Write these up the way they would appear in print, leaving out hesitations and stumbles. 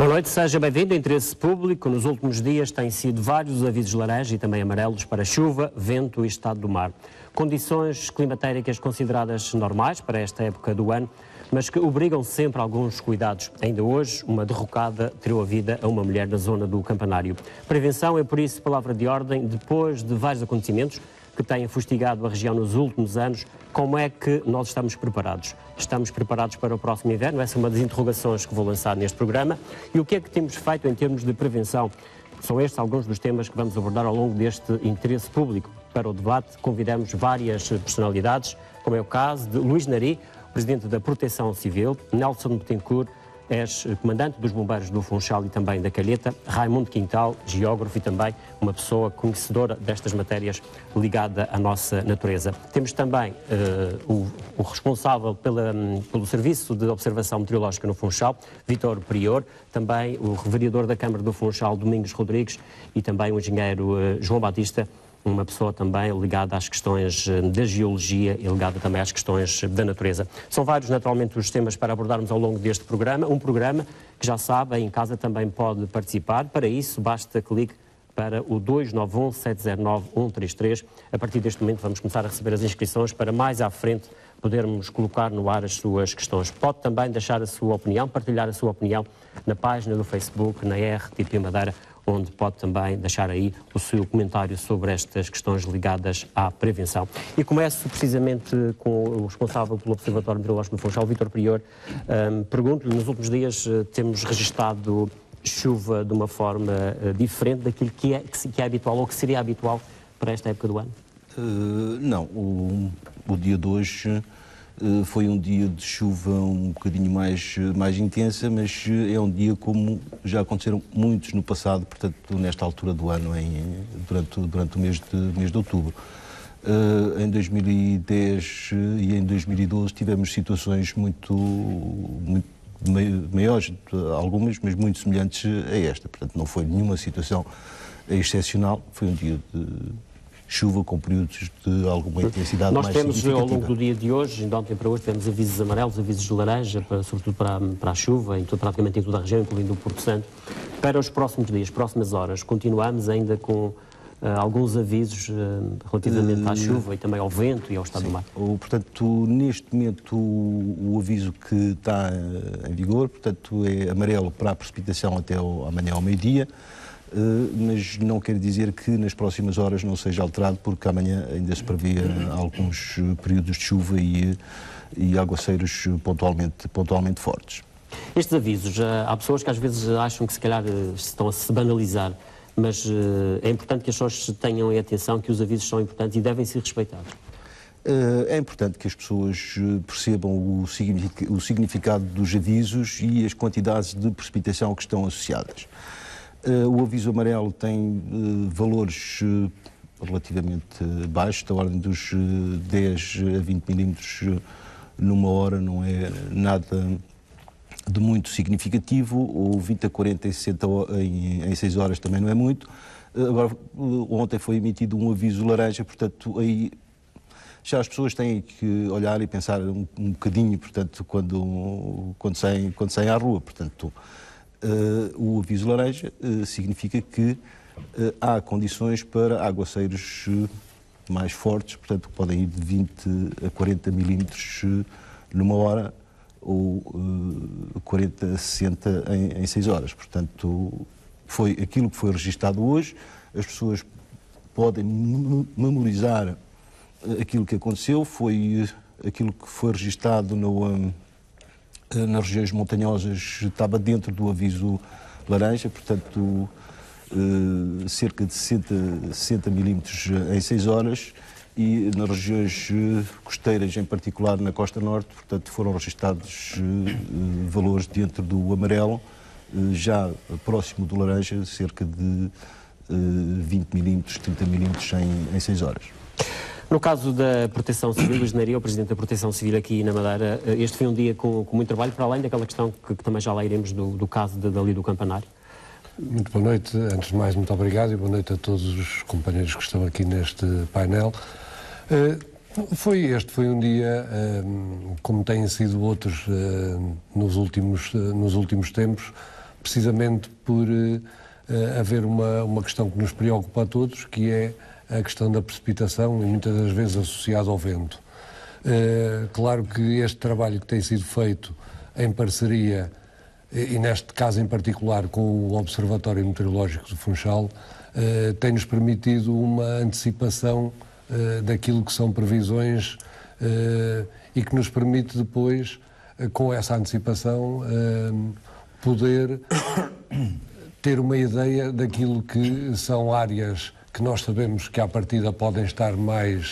Boa noite, seja bem-vindo. Interesse público. Nos últimos dias têm sido vários avisos laranja e também amarelos para chuva, vento e estado do mar. Condições climatéricas consideradas normais para esta época do ano, mas que obrigam sempre a alguns cuidados. Ainda hoje, uma derrocada tirou a vida a uma mulher na zona do Campanário. Prevenção é, por isso, palavra de ordem, depois de vários acontecimentos que têm fustigado a região nos últimos anos. Como é que nós estamos preparados? Estamos preparados para o próximo inverno? Essa é uma das interrogações que vou lançar neste programa. E o que é que temos feito em termos de prevenção? São estes alguns dos temas que vamos abordar ao longo deste interesse público. Para o debate, convidamos várias personalidades, como é o caso de Luís Nari, Presidente da Proteção Civil, Nelson Betancourt, comandante dos Bombeiros do Funchal e também da Calheta, Raimundo Quintal, geógrafo e também uma pessoa conhecedora destas matérias ligada à nossa natureza. Temos também o responsável pelo Serviço de Observação Meteorológica no Funchal, Vítor Prior, também o vereador da Câmara do Funchal, Domingos Rodrigues, e também o engenheiro João Batista, uma pessoa também ligada às questões da geologia e ligada também às questões da natureza. São vários, naturalmente, os temas para abordarmos ao longo deste programa. Um programa que, já sabe, em casa também pode participar. Para isso, basta clique para o 291-709-133. A partir deste momento vamos começar a receber as inscrições para mais à frente podermos colocar no ar as suas questões. Pode também deixar a sua opinião, partilhar a sua opinião na página do Facebook, na RTP Madeira, onde pode também deixar aí o seu comentário sobre estas questões ligadas à prevenção. E começo precisamente com o responsável pelo Observatório Meteorológico do Funchal, Vítor Prior. Pergunto-lhe, nos últimos dias temos registado chuva de uma forma diferente daquilo que é habitual ou que seria habitual para esta época do ano? Não, o dia de hoje foi um dia de chuva um bocadinho mais intensa, mas é um dia como já aconteceram muitos no passado, portanto, nesta altura do ano, durante o mês de outubro. Em 2010 e em 2012 tivemos situações muito maiores, algumas, mas muito semelhantes a esta. Portanto, não foi nenhuma situação excepcional, foi um dia de chuva com períodos de alguma intensidade mais significativa. Nós temos, ao longo do dia de hoje, de ontem para hoje, tivemos avisos amarelos, avisos de laranja, sobretudo para a chuva, praticamente em toda a região, incluindo o Porto Santo. Para os próximos dias, próximas horas, continuamos ainda com alguns avisos relativamente à chuva e também ao vento e ao estado do mar. Portanto, neste momento, o aviso que está em vigor, portanto, é amarelo para a precipitação até amanhã ao meio-dia. Mas não quer dizer que nas próximas horas não seja alterado, porque amanhã ainda se prevê alguns períodos de chuva e aguaceiros pontualmente fortes. Estes avisos, há pessoas que às vezes acham que se calhar estão a se banalizar, mas é importante que as pessoas tenham em atenção que os avisos são importantes e devem ser respeitados. É importante que as pessoas percebam o significado dos avisos e as quantidades de precipitação que estão associadas. O aviso amarelo tem valores relativamente baixos, da ordem dos 10 a 20 milímetros numa hora, não é nada de muito significativo. O 20 a 40 e 60 em 6 horas também não é muito. Agora, ontem foi emitido um aviso laranja, portanto, aí já as pessoas têm que olhar e pensar um bocadinho, portanto, quando saem à rua, portanto. O aviso laranja significa que há condições para aguaceiros mais fortes, portanto, que podem ir de 20 a 40 milímetros numa hora ou 40 a 60 em 6 horas. Portanto, foi aquilo que foi registado hoje. As pessoas podem memorizar aquilo que aconteceu, foi aquilo que foi registado nas regiões montanhosas, estava dentro do aviso laranja, portanto, cerca de 60 milímetros em 6 horas, e nas regiões costeiras, em particular na costa norte, portanto, foram registados valores dentro do amarelo, já próximo do laranja, cerca de 20 milímetros, 30 milímetros em 6 horas. No caso da Proteção Civil, Luís Nari, o Presidente da Proteção Civil aqui na Madeira, este foi um dia com muito trabalho, para além daquela questão que também já lá iremos do caso dali do Campanário. Muito boa noite. Antes de mais, muito obrigado e boa noite a todos os companheiros que estão aqui neste painel. Este foi um dia, como têm sido outros nos últimos tempos, precisamente por haver uma questão que nos preocupa a todos, que é a questão da precipitação e muitas das vezes associada ao vento. Claro que este trabalho que tem sido feito em parceria, e neste caso em particular com o Observatório Meteorológico de Funchal, tem-nos permitido uma antecipação daquilo que são previsões e que nos permite depois, com essa antecipação, poder ter uma ideia daquilo que são áreas que nós sabemos que à partida podem estar mais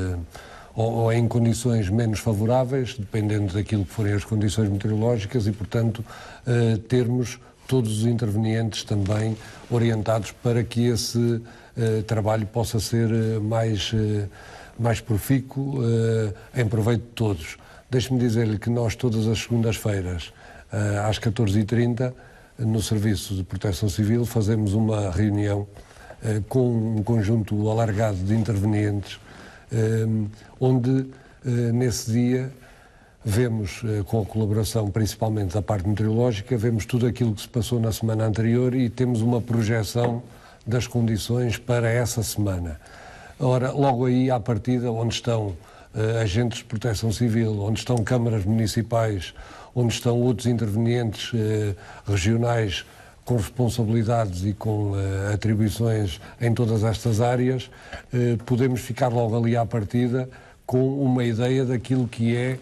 ou em condições menos favoráveis, dependendo daquilo que forem as condições meteorológicas, e, portanto, termos todos os intervenientes também orientados para que esse trabalho possa ser mais profícuo em proveito de todos. Deixe-me dizer-lhe que nós, todas as segundas-feiras, às 14h30, no Serviço de Proteção Civil, fazemos uma reunião com um conjunto alargado de intervenientes, onde, nesse dia, vemos, com a colaboração principalmente da parte meteorológica, vemos tudo aquilo que se passou na semana anterior e temos uma projeção das condições para essa semana. Ora, logo aí, à partida, onde estão agentes de proteção civil, onde estão câmaras municipais, onde estão outros intervenientes regionais com responsabilidades e com atribuições em todas estas áreas, podemos ficar logo ali à partida com uma ideia daquilo que é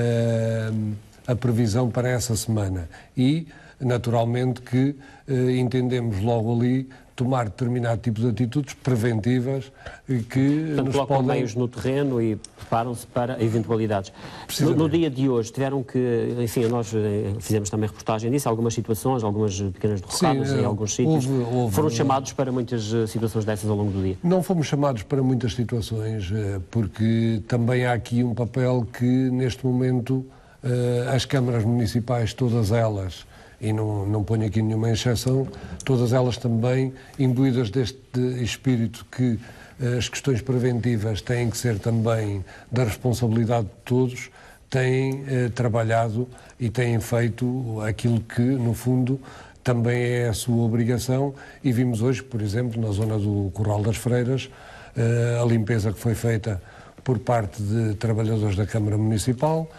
a previsão para essa semana. E, naturalmente, que entendemos logo ali tomar determinado tipo de atitudes preventivas que portanto, nos colocam podem... meios no terreno e preparam-se para eventualidades. No dia de hoje tiveram que, enfim, nós fizemos também reportagem disso, algumas situações, algumas pequenas derrocadas em alguns sítios. Foram chamados para muitas situações dessas ao longo do dia? Não fomos chamados para muitas situações, porque também há aqui um papel que, neste momento, as câmaras municipais, todas elas, e não ponho aqui nenhuma exceção, todas elas também imbuídas deste espírito que as questões preventivas têm que ser também da responsabilidade de todos, têm trabalhado e têm feito aquilo que, no fundo, também é a sua obrigação, e vimos hoje, por exemplo, na zona do Corral das Freiras, a limpeza que foi feita por parte de trabalhadores da Câmara Municipal,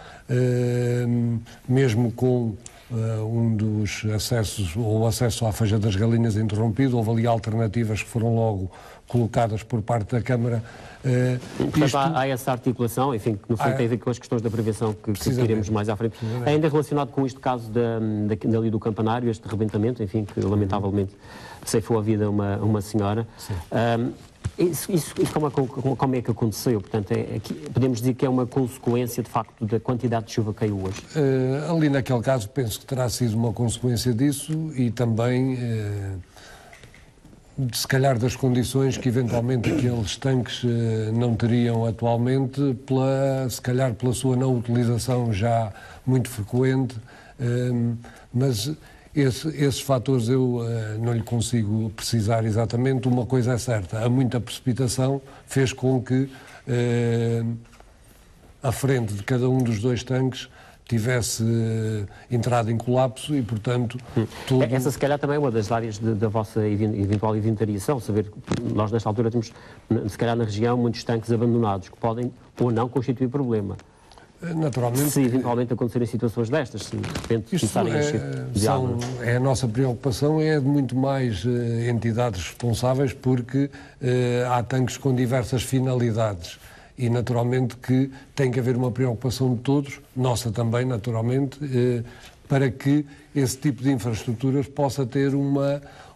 mesmo com um dos acessos, ou o acesso à Feija das Galinhas interrompido, houve ali alternativas que foram logo colocadas por parte da Câmara. Portanto, há essa articulação, enfim, que no fundo tem a ver com as questões da prevenção que iremos mais à frente. Ainda relacionado com este caso dali do campanário, este rebentamento, enfim, que lamentavelmente ceifou a vida a uma senhora. Isso como é que aconteceu? Portanto, podemos dizer que é uma consequência, de facto, da quantidade de chuva que caiu hoje? Ali naquele caso penso que terá sido uma consequência disso e também, se calhar, das condições que eventualmente aqueles tanques não teriam atualmente, se calhar pela sua não utilização já muito frequente, mas... Esses fatores eu não lhe consigo precisar exatamente. Uma coisa é certa, a muita precipitação fez com que a frente de cada um dos dois tanques tivesse entrado em colapso e, portanto, tudo... Essa, se calhar, também é uma das áreas da vossa eventual inventariação, saber que nós, nesta altura, temos, se calhar, na região, muitos tanques abandonados, que podem ou não constituir problema. Naturalmente, se eventualmente acontecerem situações destas, se de repente começarem a encher de água. A nossa preocupação é de muito mais entidades responsáveis, porque há tanques com diversas finalidades e naturalmente que tem que haver uma preocupação de todos, nossa também naturalmente, para que esse tipo de infraestruturas possa ter uma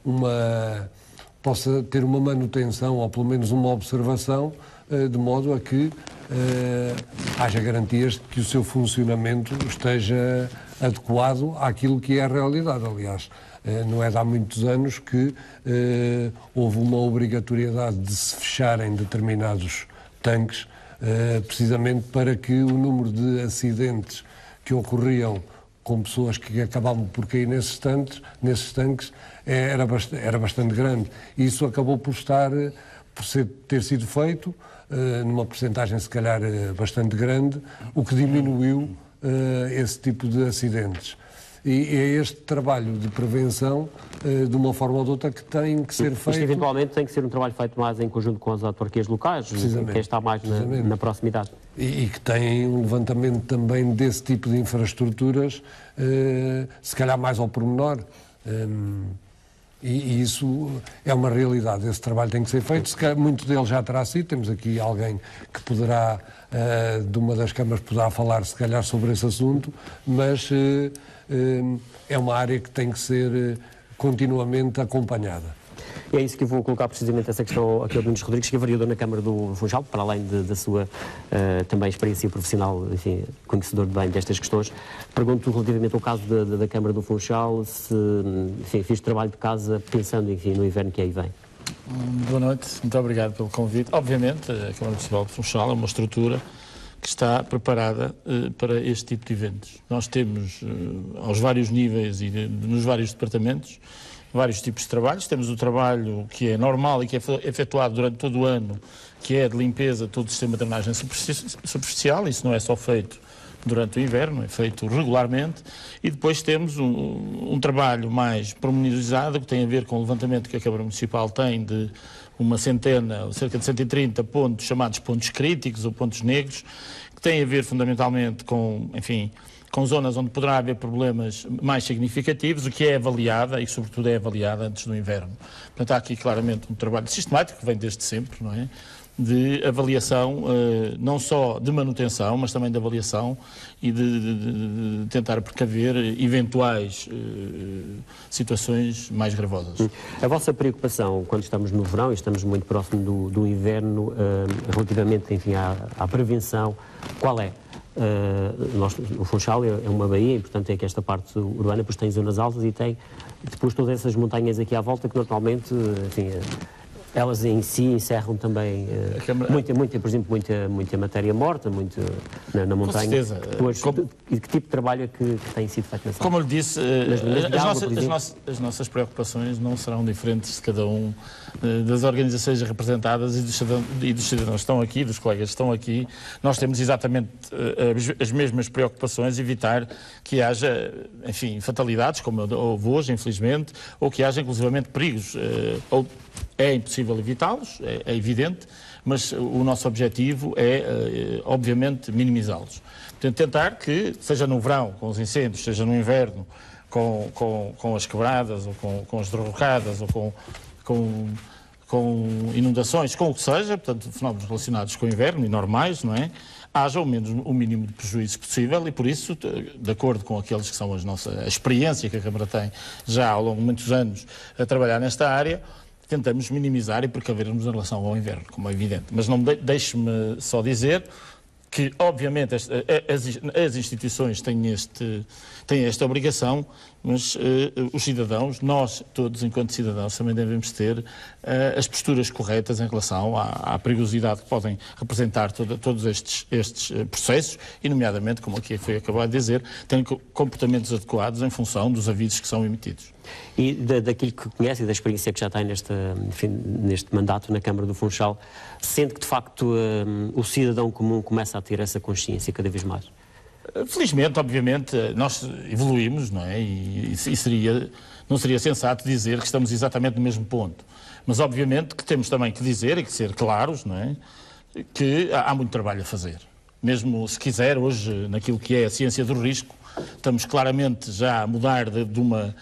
manutenção ou pelo menos uma observação, de modo a que haja garantias de que o seu funcionamento esteja adequado àquilo que é a realidade. Aliás, não é de há muitos anos que houve uma obrigatoriedade de se fecharem determinados tanques, precisamente para que o número de acidentes que ocorriam com pessoas que acabavam por cair nesses tanques era bastante grande. E isso acabou por ter sido feito numa percentagem, se calhar, bastante grande, o que diminuiu esse tipo de acidentes. E é este trabalho de prevenção, de uma forma ou de outra, que tem que ser feito. Isto eventualmente tem que ser um trabalho feito mais em conjunto com as autarquias locais, quem está mais na proximidade. E que tem um levantamento também desse tipo de infraestruturas, se calhar mais ao pormenor. E isso é uma realidade, esse trabalho tem que ser feito, se calhar, muito dele já terá sido, temos aqui alguém que poderá, de uma das câmaras, poderá falar se calhar sobre esse assunto, mas é uma área que tem que ser continuamente acompanhada. E é isso que eu vou colocar precisamente essa questão aqui ao Domingos Rodrigues, que é vereador na Câmara do Funchal, para além da sua também experiência profissional, enfim, conhecedor bem destas questões. Pergunto relativamente ao caso da Câmara do Funchal, se, enfim, fiz trabalho de casa pensando, enfim, no inverno que aí vem. Boa noite, muito obrigado pelo convite. Obviamente, a Câmara Municipal de Funchal é uma estrutura que está preparada para este tipo de eventos. Nós temos, aos vários níveis e nos vários departamentos, vários tipos de trabalhos. Temos o trabalho que é normal e que é efetuado durante todo o ano, que é de limpeza de todo o sistema de drenagem superficial. Isso não é só feito durante o inverno, é feito regularmente. E depois temos um trabalho mais pormenorizado, que tem a ver com o levantamento que a Câmara Municipal tem de uma centena, cerca de 130 pontos, chamados pontos críticos ou pontos negros, que tem a ver fundamentalmente com, enfim, com zonas onde poderá haver problemas mais significativos, o que é avaliada e, sobretudo, é avaliada antes do inverno. Portanto, há aqui claramente um trabalho sistemático, que vem desde sempre, não é? De avaliação, não só de manutenção, mas também de avaliação e de tentar precaver eventuais situações mais gravosas. A vossa preocupação, quando estamos no verão e estamos muito próximo do inverno, relativamente, enfim, à prevenção, qual é? O Funchal é uma baía e, portanto, é que esta parte urbana depois tem zonas altas e tem depois todas essas montanhas aqui à volta que normalmente, enfim, elas em si encerram também por exemplo, muita matéria morta, muito na montanha. Com certeza. Depois, e que tipo de trabalho é que tem sido feito nessa Como eu lhe disse, as nossas preocupações não serão diferentes de cada um das organizações representadas e dos cidadãos que estão aqui, dos colegas que estão aqui. Nós temos exatamente as mesmas preocupações, evitar que haja, enfim, fatalidades, como houve hoje, infelizmente, ou que haja, inclusivamente, perigos. É impossível evitá-los, é evidente, mas o nosso objetivo é, obviamente, minimizá-los. Portanto, tentar que, seja no verão, com os incêndios, seja no inverno, com as quebradas, ou com as derrocadas, ou com inundações, com o que seja, portanto, fenómenos relacionados com o inverno e normais, não é? Haja ao menos o mínimo de prejuízo possível e, por isso, de acordo com aqueles que são a experiência que a Câmara tem já ao longo de muitos anos a trabalhar nesta área, tentamos minimizar e precavermos em relação ao inverno, como é evidente. Mas não deixe-me só dizer que, obviamente, as instituições têm esta obrigação, mas os cidadãos, nós todos, enquanto cidadãos, também devemos ter as posturas corretas em relação à perigosidade que podem representar todos estes processos e, nomeadamente, como aqui foi acabado de dizer, terem comportamentos adequados em função dos avisos que são emitidos. E daquilo que conhece e da experiência que já tem neste mandato na Câmara do Funchal, sente que, de facto, o cidadão comum começa a ter essa consciência cada vez mais? Felizmente, obviamente, nós evoluímos, não é? E não seria sensato dizer que estamos exatamente no mesmo ponto. Mas, obviamente, que temos também que dizer e que ser claros, não é? Que há muito trabalho a fazer. Mesmo, se quiser, hoje, naquilo que é a ciência do risco, estamos claramente já a mudar de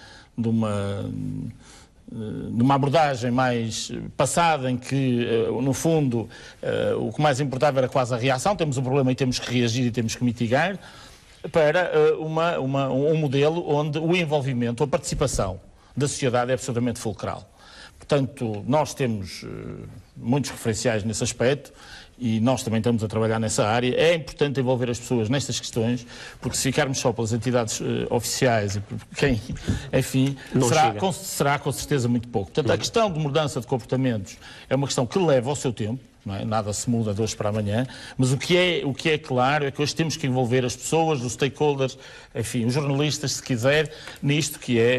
uma abordagem mais passada em que, no fundo, o que mais importava era quase a reação, temos um problema e temos que reagir e temos que mitigar, para um modelo onde o envolvimento, a participação da sociedade é absolutamente fulcral. Portanto, nós temos muitos referenciais nesse aspecto e nós também estamos a trabalhar nessa área. É importante envolver as pessoas nestas questões, porque se ficarmos só pelas entidades oficiais e por quem, enfim, será com certeza muito pouco. Portanto, a questão de mudança de comportamentos é uma questão que leva ao seu tempo, não é? Nada se muda de hoje para amanhã, mas o que é claro é que hoje temos que envolver as pessoas, os stakeholders, enfim, os jornalistas, se quiser, nisto que é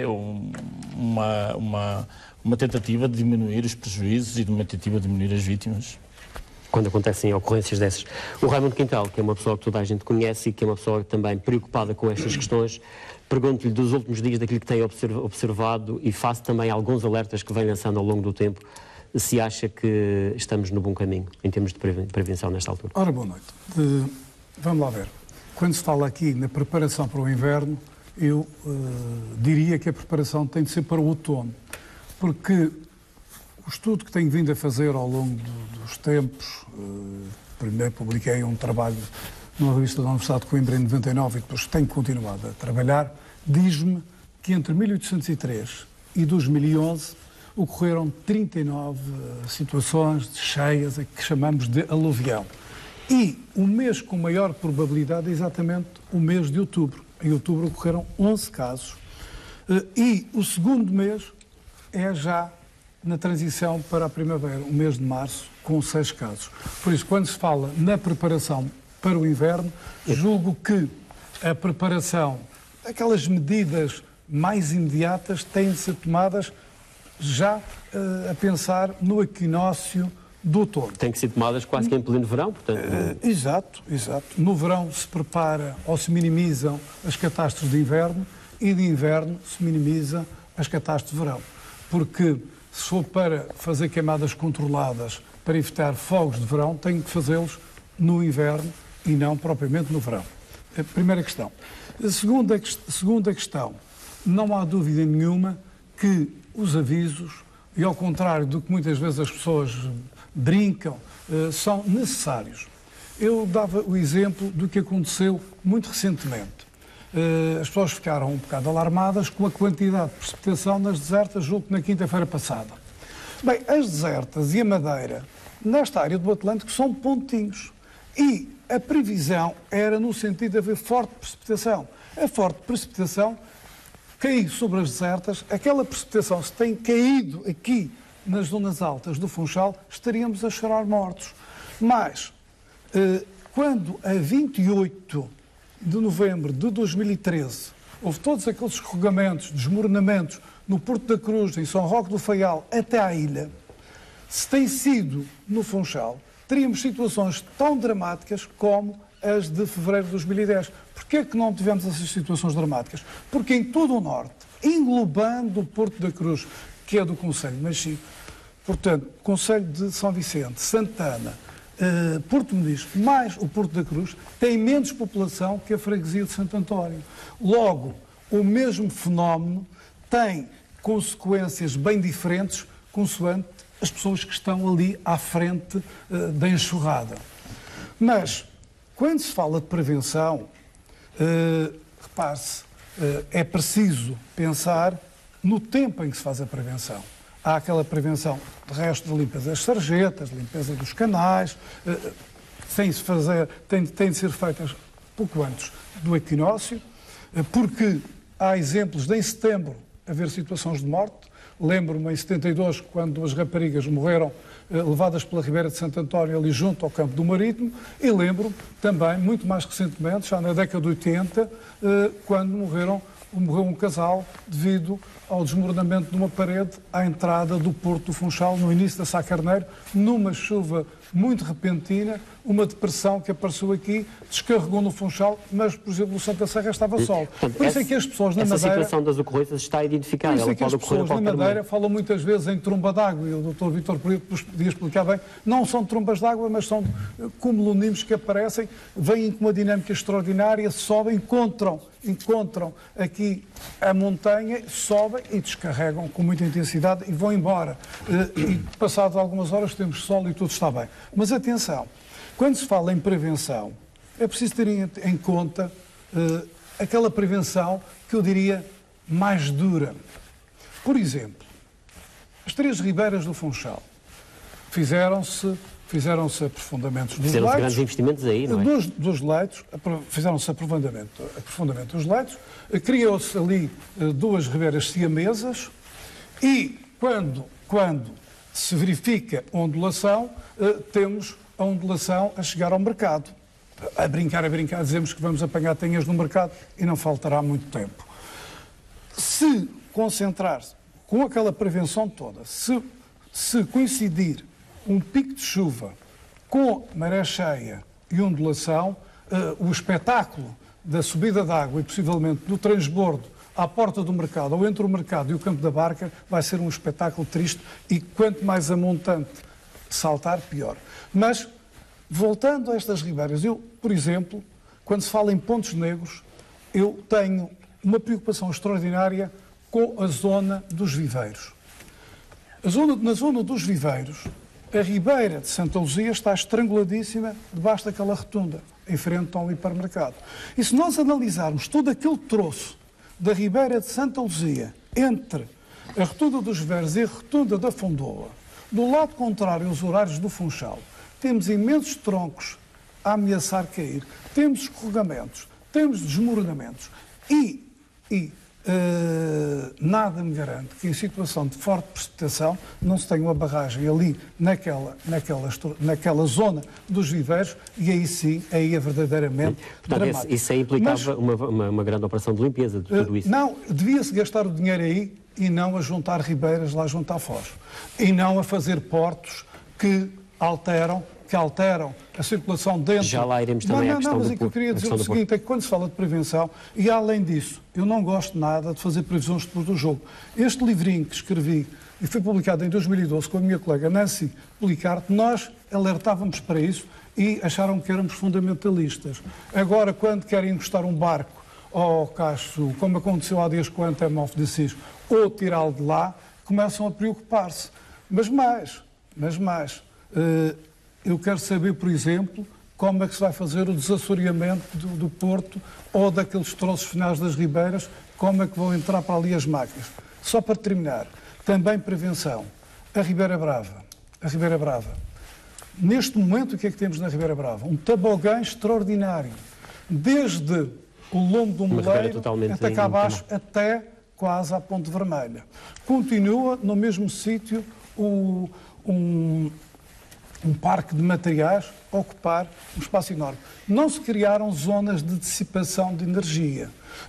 uma tentativa de diminuir os prejuízos e de uma tentativa de diminuir as vítimas. quando acontecem ocorrências dessas. O Raimundo Quintal, que é uma pessoa que toda a gente conhece e que é uma pessoa também preocupada com estas questões, pergunto-lhe dos últimos dias daquilo que tem observado e faço também alguns alertas que vem lançando ao longo do tempo, se acha que estamos no bom caminho em termos de prevenção nesta altura. Ora, boa noite. Vamos lá ver. Quando se fala aqui na preparação para o inverno, eu diria que a preparação tem de ser para o outono, porque o estudo que tenho vindo a fazer ao longo dos tempos, primeiro publiquei um trabalho numa revista da Universidade de Coimbra em 99 e depois tenho continuado a trabalhar, diz-me que entre 1803 e 2011 ocorreram 39 situações de cheias, que chamamos de aluvião. E o mês com maior probabilidade é exatamente o mês de outubro. Em outubro ocorreram 11 casos. E o segundo mês é já na transição para a primavera, o mês de março, com 6 casos. Por isso, quando se fala na preparação para o inverno, julgo que a preparação, aquelas medidas mais imediatas, têm de ser tomadas já a pensar no equinócio do outono. Tem que ser tomadas quase que em pleno verão, portanto... Exato. No verão se prepara ou se minimizam as catástrofes de inverno e de inverno se minimizam as catástrofes de verão. Porque se for para fazer queimadas controladas para evitar fogos de verão, tenho que fazê-los no inverno e não propriamente no verão. A primeira questão. A segunda questão. Não há dúvida nenhuma que os avisos, e ao contrário do que muitas vezes as pessoas brincam, são necessários. Eu dava o exemplo do que aconteceu muito recentemente. As pessoas ficaram um bocado alarmadas com a quantidade de precipitação nas desertas, julgo que na quinta-feira passada. Bem, as desertas e a Madeira, nesta área do Atlântico, são pontinhos. E a previsão era no sentido de haver forte precipitação. A forte precipitação caiu sobre as desertas, aquela precipitação, se tem caído aqui nas zonas altas do Funchal, estaríamos a chorar mortos. Mas, quando a 28 de novembro de 2013 houve todos aqueles escorregamentos, desmoronamentos no Porto da Cruz, em São Roque do Faial, até à ilha, se tem sido no Funchal, teríamos situações tão dramáticas como as de fevereiro de 2010. Porquê é que não tivemos essas situações dramáticas? Porque em todo o norte, englobando o Porto da Cruz, que é do Concelho de Machico, portanto, Concelho de São Vicente, Santana, Porto Moniz, mais o Porto da Cruz, tem menos população que a freguesia de Santo António. Logo, o mesmo fenómeno tem consequências bem diferentes consoante as pessoas que estão ali à frente da enxurrada. Mas, quando se fala de prevenção, repare-se, é preciso pensar no tempo em que se faz a prevenção. Há aquela prevenção, de resto, de limpeza das sarjetas, limpeza dos canais, tem de ser feitas pouco antes do equinócio, porque há exemplos de, em setembro, haver situações de morte. Lembro-me em 72, quando 2 raparigas morreram levadas pela Ribeira de Santo António, ali junto ao Campo do Marítimo, e lembro também, muito mais recentemente, já na década de 80, quando morreu um casal devido ao desmoronamento de uma parede à entrada do Porto do Funchal, no início da Sá Carneiro, numa chuva muito repentina, uma depressão que apareceu aqui, descarregou no Funchal, mas, por exemplo, no Santa Serra estava sol. Portanto, por isso é que as pessoas na Madeira... Essa situação das ocorrências está identificada. Por isso é que as pessoas na Madeira falam muitas vezes em tromba d'água, e o Dr. Vítor podia explicar bem, não são trombas d'água, mas são cumulonimbos que aparecem, vêm com uma dinâmica extraordinária, sobem, encontram aqui a montanha, sobem e descarregam com muita intensidade e vão embora. E passado algumas horas temos sol e tudo está bem. Mas atenção, quando se fala em prevenção, é preciso ter em conta aquela prevenção que eu diria mais dura. Por exemplo, as 3 ribeiras do Funchal fizeram-se aprofundamentos dos leitos. Grandes investimentos aí, não é? Dos leitos, fizeram-se aprofundamento dos leitos, criou-se ali 2 ribeiras siamesas e quando se verifica a ondulação, temos a ondulação a chegar ao mercado. A brincar, dizemos que vamos apanhar tenhas no mercado e não faltará muito tempo. Se concentrar-se com aquela prevenção toda, se coincidir um pico de chuva Com maré cheia e ondulação, o espetáculo da subida de água e possivelmente do transbordo à porta do mercado ou entre o mercado e o campo da barca vai ser um espetáculo triste e quanto mais a montante saltar, pior. Mas, voltando a estas ribeiras, eu, por exemplo, quando se fala em pontos negros, eu tenho uma preocupação extraordinária com a zona dos viveiros. Na zona dos viveiros, a Ribeira de Santa Luzia está estranguladíssima debaixo daquela rotunda, em frente a um hipermercado. E se nós analisarmos todo aquele troço da Ribeira de Santa Luzia, entre a rotunda dos Viveiros e a rotunda da Fondoa, do lado contrário aos horários do Funchal, temos imensos troncos a ameaçar cair, temos escorregamentos, temos desmoronamentos e nada me garante que em situação de forte precipitação não se tenha uma barragem ali naquela zona dos viveiros e aí sim, aí é verdadeiramente dramático. Isso aí implicava uma grande operação de limpeza de tudo isso? Não, devia-se gastar o dinheiro aí e não a juntar ribeiras lá junto à foz. E não a fazer portos que alteram a circulação dentro... Já lá iremos também à questão do porto. Mas o que eu queria dizer o seguinte, é que quando se fala de prevenção, e além disso, eu não gosto nada de fazer previsões depois do jogo. Este livrinho que escrevi e foi publicado em 2012 com a minha colega Nancy Policarte, nós alertávamos para isso e acharam que éramos fundamentalistas. Agora, quando querem encostar um barco ao cacho, como aconteceu há dias com o Anthem of the Seas, ou tirá-lo de lá, começam a preocupar-se. Mas mais... eu quero saber, por exemplo, como é que se vai fazer o desassoreamento do Porto ou daqueles troços finais das ribeiras, como é que vão entrar para ali as máquinas. Só para terminar, também prevenção. A Ribeira Brava. Neste momento, o que é que temos na Ribeira Brava? Um tobogã extraordinário. Desde o lombo do Moleiro até cá abaixo, até quase à Ponte Vermelha. Continua no mesmo sítio um parque de materiais a ocupar um espaço enorme. Não se criaram zonas de dissipação de energia.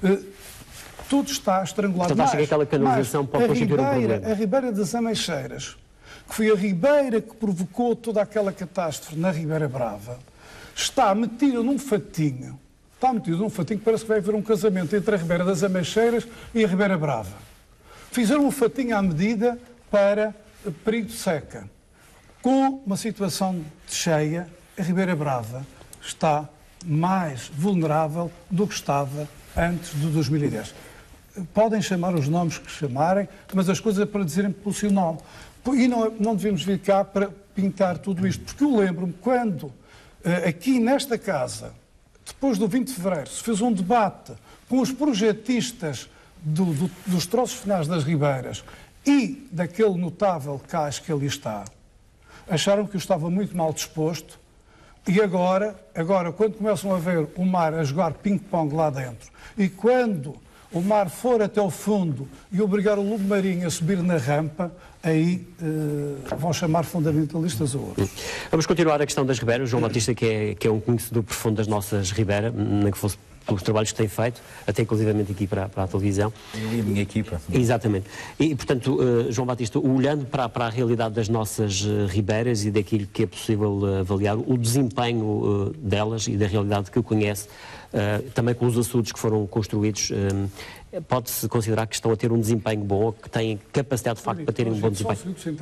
Tudo está estrangulado. Portanto, acha que aquela canalização pode constituir um problema? A Ribeira das Ameixeiras, que foi a ribeira que provocou toda aquela catástrofe na Ribeira Brava, está metida num fatinho. Que parece que vai haver um casamento entre a Ribeira das Ameixeiras e a Ribeira Brava. Fizeram um fatinho à medida para perigo de seca. Com uma situação de cheia, a Ribeira Brava está mais vulnerável do que estava antes de 2010. Podem chamar os nomes que chamarem, mas as coisas é para dizerem pelo seu nome. E não devemos vir cá para pintar tudo isto, porque eu lembro-me quando, aqui nesta casa, depois do 20 de fevereiro, se fez um debate com os projetistas dos troços finais das ribeiras e daquele notável cais que ali está, acharam que eu estava muito mal disposto e agora quando começam a ver o mar a jogar ping-pong lá dentro e quando o mar for até o fundo e obrigar o lobo marinho a subir na rampa, aí vão chamar fundamentalistas a outros. Vamos continuar a questão das ribeiras. João Batista, que é um conhecedor profundo das nossas ribeiras, nem que fosse pelos trabalhos que tem feito, até inclusivamente aqui para a televisão. Eu e a minha equipa. Exatamente. E, portanto, João Batista, olhando para a realidade das nossas ribeiras e daquilo que é possível avaliar, o desempenho delas e da realidade que conhece, também com os açudes que foram construídos, pode-se considerar que estão a ter um desempenho bom, que têm capacidade, de facto, para terem um bom desempenho?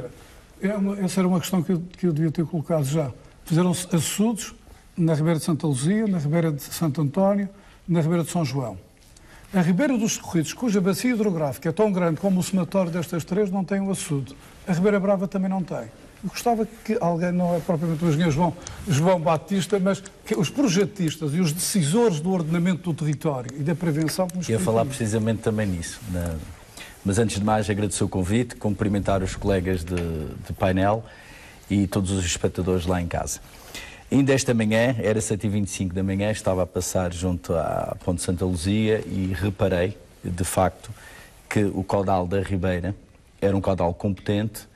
Essa era uma questão que eu devia ter colocado já. Fizeram-se açudes na Ribeira de Santa Luzia, na Ribeira de Santo António, na Ribeira de São João. A Ribeira dos Corridos, cuja bacia hidrográfica é tão grande como o somatório destas três, não tem um açude. A Ribeira Brava também não tem. Eu gostava que alguém, não é propriamente o engenheiro João Batista, mas que os projetistas e os decisores do ordenamento do território e da prevenção... Ia falar precisamente também nisso. Mas antes de mais, agradecer o convite, cumprimentar os colegas de painel e todos os espectadores lá em casa. Ainda esta manhã, era 7h25 da manhã, estava a passar junto à Ponte Santa Luzia e reparei, de facto, que o caudal da Ribeira era um caudal competente,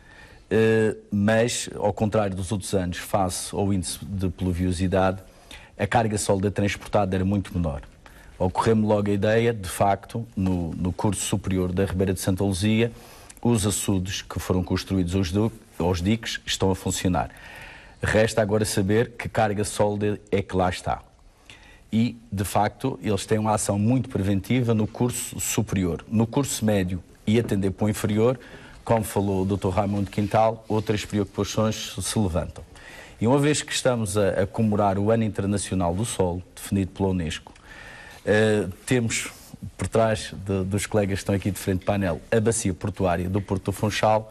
mas, ao contrário dos outros anos, face ao índice de pluviosidade, a carga sólida transportada era muito menor. Ocorreu-me logo a ideia, de facto, no curso superior da Ribeira de Santa Luzia, os açudes que foram construídos aos diques estão a funcionar. Resta agora saber que carga sólida é que lá está. E, de facto, eles têm uma ação muito preventiva no curso superior. No curso médio e atender para o inferior, como falou o Dr. Raimundo Quintal, outras preocupações se levantam. E uma vez que estamos a comemorar o Ano Internacional do Solo, definido pela Unesco, temos, por trás dos colegas que estão aqui de frente do painel, a bacia portuária do Porto do Funchal.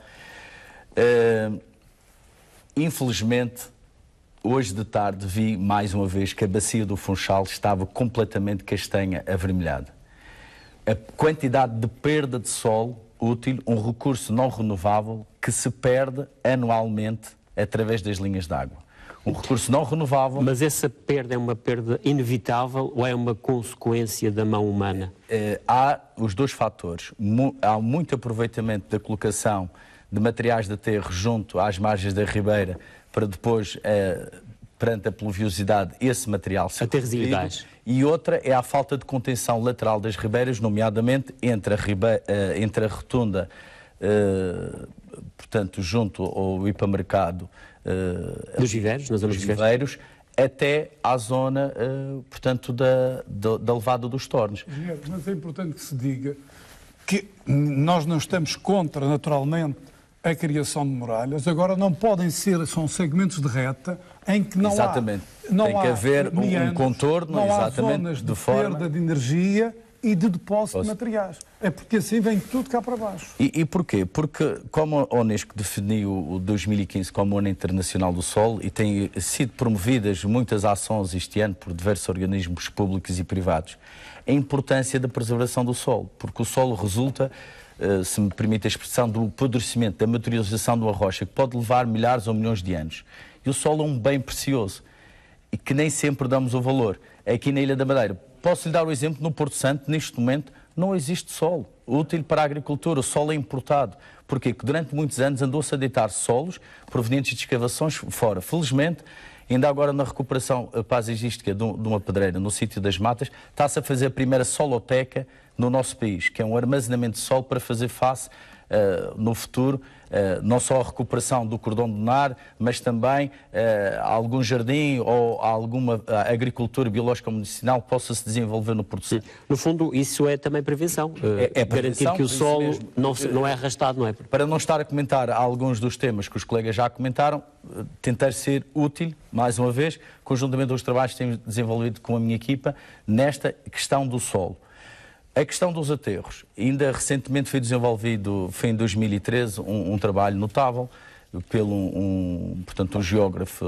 Infelizmente, hoje de tarde vi mais uma vez que a bacia do Funchal estava completamente castanha, avermelhada. A quantidade de perda de solo útil, um recurso não renovável que se perde anualmente através das linhas de água. Um recurso não renovável... Mas essa perda é uma perda inevitável ou é uma consequência da mão humana? Há os dois fatores. Há muito aproveitamento da colocação de materiais de aterro junto às margens da ribeira para depois, perante a pluviosidade, esse material ser aterro. E outra é a falta de contenção lateral das ribeiras, nomeadamente entre a rotunda, portanto, junto ao hipermercado dos viveiros, na zona dos viveiros, até à zona, portanto, da levada dos tornos. Mas é importante que se diga que nós não estamos contra, naturalmente, a criação de muralhas. Agora não podem ser, são segmentos de reta em que não exatamente. Há... Não tem que haver um contorno, não exatamente, há zonas de perda de energia e de depósito de materiais. É porque assim vem tudo cá para baixo. E porquê? Porque como a Unesco definiu o 2015 como o Ano Internacional do Solo e tem sido promovidas muitas ações este ano por diversos organismos públicos e privados, a importância da preservação do solo, porque o solo resulta, se me permite a expressão, do apodrecimento, da materialização de uma rocha, que pode levar milhares ou milhões de anos. E o solo é um bem precioso e que nem sempre damos o valor. Aqui na Ilha da Madeira, posso lhe dar o exemplo, no Porto Santo, neste momento, não existe solo útil para a agricultura, o solo é importado. Porquê? Porque durante muitos anos andou-se a deitar solos provenientes de escavações fora. Felizmente, ainda agora na recuperação paisagística de uma pedreira no sítio das Matas, está-se a fazer a primeira soloteca no nosso país, que é um armazenamento de solo para fazer face no futuro, não só a recuperação do cordão lunar, mas também a algum jardim ou a alguma agricultura biológica ou medicinal que possa se desenvolver no Porto Santo. No fundo, isso é também prevenção. É garantir que o solo não é arrastado, não é? Para não estar a comentar alguns dos temas que os colegas já comentaram, tentar ser útil, mais uma vez, conjuntamente aos trabalhos que temos desenvolvido com a minha equipa, nesta questão do solo. A questão dos aterros. Ainda recentemente foi desenvolvido, foi em 2013, um trabalho notável pelo portanto, um geógrafo,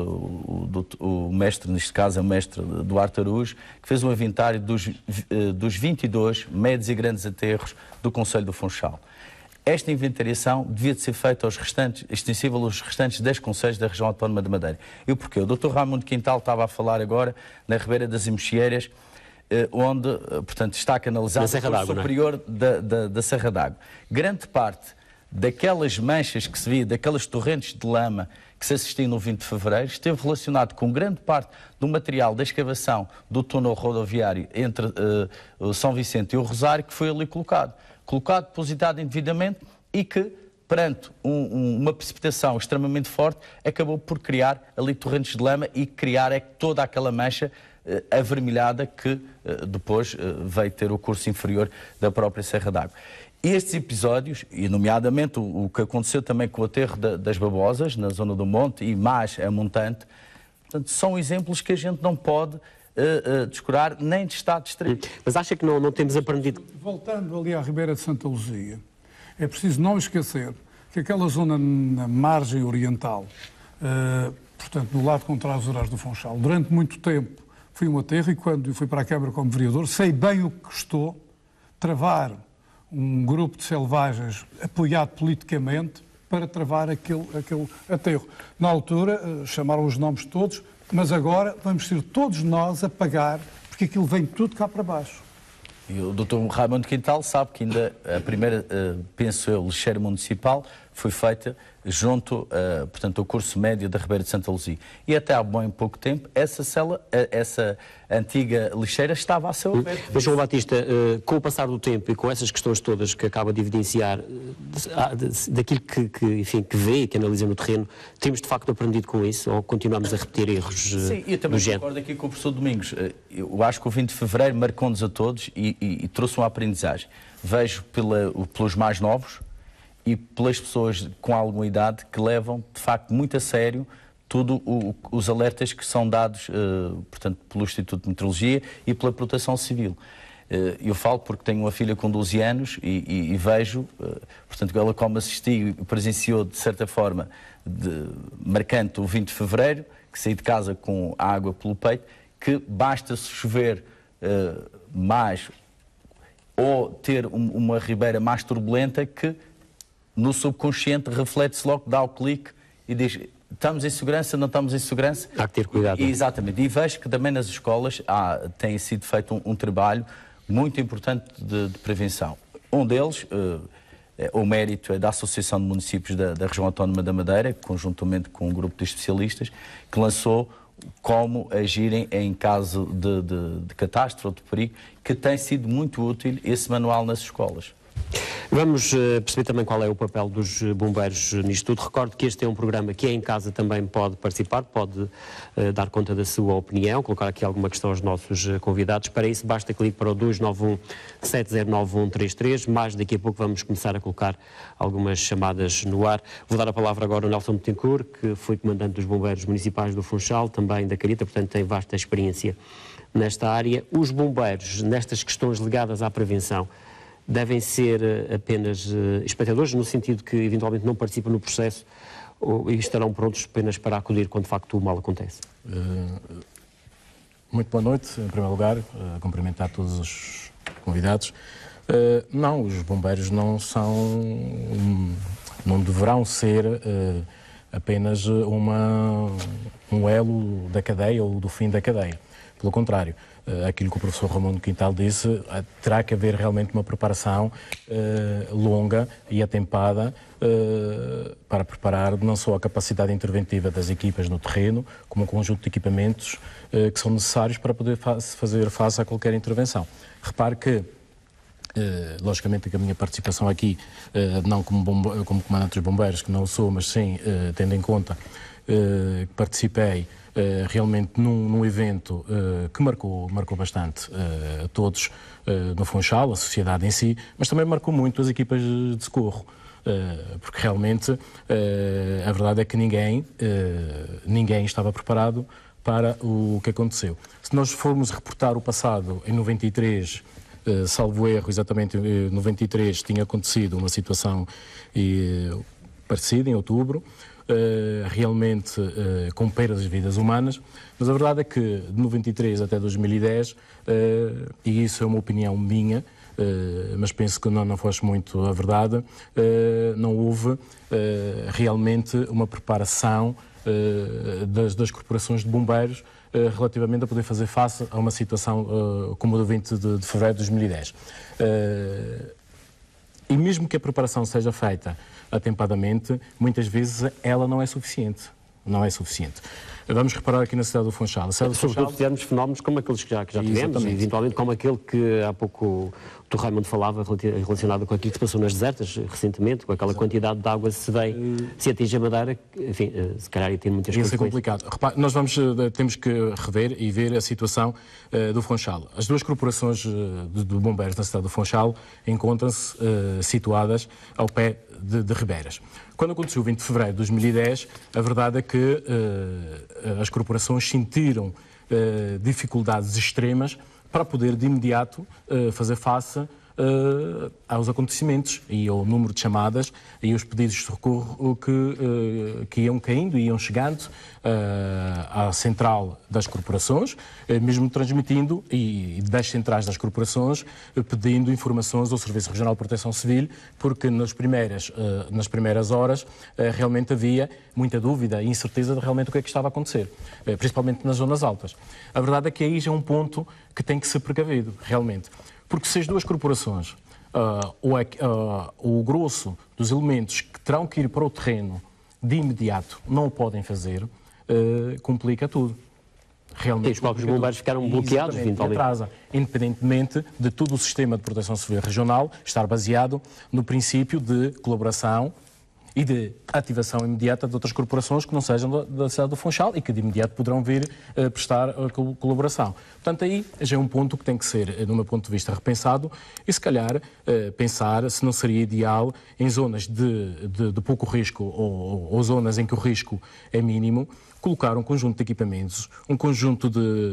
o mestre, neste caso, é o mestre Duarte Araújo, que fez um inventário dos 22 médios e grandes aterros do Concelho do Funchal. Esta inventariação devia de ser feita extensível aos restantes 10 concelhos da região autónoma de Madeira. E porquê? O Dr. Raimundo Quintal estava a falar agora na Ribeira das Imexeiras, onde, portanto, está canalizado o curso superior da Serra d'Água. Grande parte daquelas manchas que se via, daquelas torrentes de lama que se assistiam no 20 de fevereiro, esteve relacionado com grande parte do material da escavação do túnel rodoviário entre o São Vicente e o Rosário, que foi ali colocado, depositado indevidamente e que, perante uma precipitação extremamente forte, acabou por criar ali torrentes de lama e criar toda aquela mancha avermelhada que depois veio ter o curso inferior da própria Serra d'Água. Estes episódios, e nomeadamente o que aconteceu também com o aterro das Babosas, na zona do Monte, e mais a montante, portanto, são exemplos que a gente não pode descurar nem de estado distrito. Mas acha que não temos aprendido? Voltando ali à Ribeira de Santa Luzia, é preciso não esquecer que aquela zona na margem oriental, portanto, no lado contra as Horas do Funchal, durante muito tempo fui um aterro e quando fui para a Câmara como vereador, sei bem o que custou travar um grupo de selvagens apoiado politicamente para travar aquele aterro. Na altura, chamaram os nomes todos, mas agora vamos ser todos nós a pagar, porque aquilo vem tudo cá para baixo. E o Dr. Raimundo Quintal sabe que ainda a primeira, penso eu, lixeira municipal foi feita junto, portanto, ao curso médio da Ribeira de Santa Luzia. E até há bem pouco tempo, essa antiga lixeira estava a céu aberto. Mas, João Batista, com o passar do tempo e com essas questões todas que acaba de evidenciar, daquilo que vê e que analisa no terreno, temos de facto aprendido com isso ou continuamos a repetir erros do género? Sim, eu também concordo aqui com o professor Domingos. Eu acho que o 20 de Fevereiro marcou-nos a todos e trouxe uma aprendizagem. Vejo pelos mais novos e pelas pessoas com alguma idade que levam, de facto, muito a sério todos os alertas que são dados, portanto, pelo Instituto de Meteorologia e pela Proteção Civil. Eu falo porque tenho uma filha com 12 anos e vejo, portanto, ela como assistiu e presenciou, de certa forma, marcante o 20 de Fevereiro, que saí de casa com a água pelo peito, que basta chover mais ou ter uma ribeira mais turbulenta que no subconsciente reflete-se logo, dá o clique e diz: estamos em segurança, não estamos em segurança? Há que ter cuidado. Exatamente. E vejo que também nas escolas tem sido feito um trabalho muito importante de prevenção. Um deles, o mérito é da Associação de Municípios da Região Autónoma da Madeira, conjuntamente com um grupo de especialistas, que lançou como agirem em caso de catástrofe ou de perigo, que tem sido muito útil esse manual nas escolas. Vamos perceber também qual é o papel dos bombeiros nisto tudo. Recordo que este é um programa que em casa também pode participar, pode dar conta da sua opinião, colocar aqui alguma questão aos nossos convidados. Para isso basta clicar para o 291-709133, mas daqui a pouco vamos começar a colocar algumas chamadas no ar. Vou dar a palavra agora ao Nelson Betancourt, que foi comandante dos bombeiros municipais do Funchal, também da Carita, portanto tem vasta experiência nesta área. Os bombeiros, nestas questões ligadas à prevenção, devem ser apenas espectadores, no sentido que eventualmente não participam no processo e estarão prontos apenas para acudir quando de facto o mal acontece? Muito boa noite. Em primeiro lugar, cumprimentar todos os convidados. Não, os bombeiros não deverão ser apenas um elo da cadeia ou do fim da cadeia. Pelo contrário, aquilo que o professor Ramon Quintal disse, terá que haver realmente uma preparação longa e atempada para preparar não só a capacidade interventiva das equipas no terreno, como um conjunto de equipamentos que são necessários para poder fazer face a qualquer intervenção. Repare que, logicamente, que a minha participação aqui, não como comandante dos bombeiros, que não o sou, mas sim tendo em conta que participei realmente num evento que marcou bastante a todos no Funchal, a sociedade em si, mas também marcou muito as equipas de socorro, porque realmente a verdade é que ninguém estava preparado para o que aconteceu. Se nós formos reportar o passado, em 93, salvo erro, exatamente em 93, tinha acontecido uma situação parecida, em outubro, realmente com perdas de vidas humanas, mas a verdade é que de 93 até 2010, e isso é uma opinião minha, mas penso que não fosse muito a verdade, não houve realmente uma preparação das corporações de bombeiros relativamente a poder fazer face a uma situação como a do 20 de fevereiro de 2010. E mesmo que a preparação seja feita atempadamente, muitas vezes ela não é suficiente. Não é suficiente. Vamos reparar aqui na cidade do Funchal. Sobretudo se tivermos fenómenos como aqueles que já tivemos, e eventualmente como aquele que há pouco o Dr. Raimundo falava, relacionado com aquilo que se passou nas desertas recentemente, com aquela quantidade de água se atinge a Madeira, enfim, se calhar ia ter muitas consequências. Isso é complicado. Repare, nós temos que rever e ver a situação do Funchal. As duas corporações de bombeiros na cidade do Funchal encontram-se situadas ao pé de Ribeiras. Quando aconteceu o 20 de fevereiro de 2010, a verdade é que as corporações sentiram dificuldades extremas para poder de imediato fazer face aos acontecimentos e ao número de chamadas e aos pedidos de socorro que iam caindo e iam chegando à central das corporações, mesmo transmitindo e das centrais das corporações, pedindo informações ao Serviço Regional de Proteção Civil, porque nas primeiras horas realmente havia muita dúvida e incerteza de realmente o que é que estava a acontecer, principalmente nas zonas altas. A verdade é que aí já é um ponto que tem que ser precavido, realmente. Porque se as duas corporações o grosso dos elementos que terão que ir para o terreno de imediato não o podem fazer, complica tudo. Realmente, os próprios bombeiros ficaram bloqueados, atrasa, independentemente de todo o sistema de proteção civil regional estar baseado no princípio de colaboração e de ativação imediata de outras corporações que não sejam da cidade do Funchal e que de imediato poderão vir prestar colaboração. Portanto, aí já é um ponto que tem que ser, no meu ponto de vista, repensado e, se calhar, pensar se não seria ideal, em zonas de pouco risco ou zonas em que o risco é mínimo, colocar um conjunto de equipamentos, um conjunto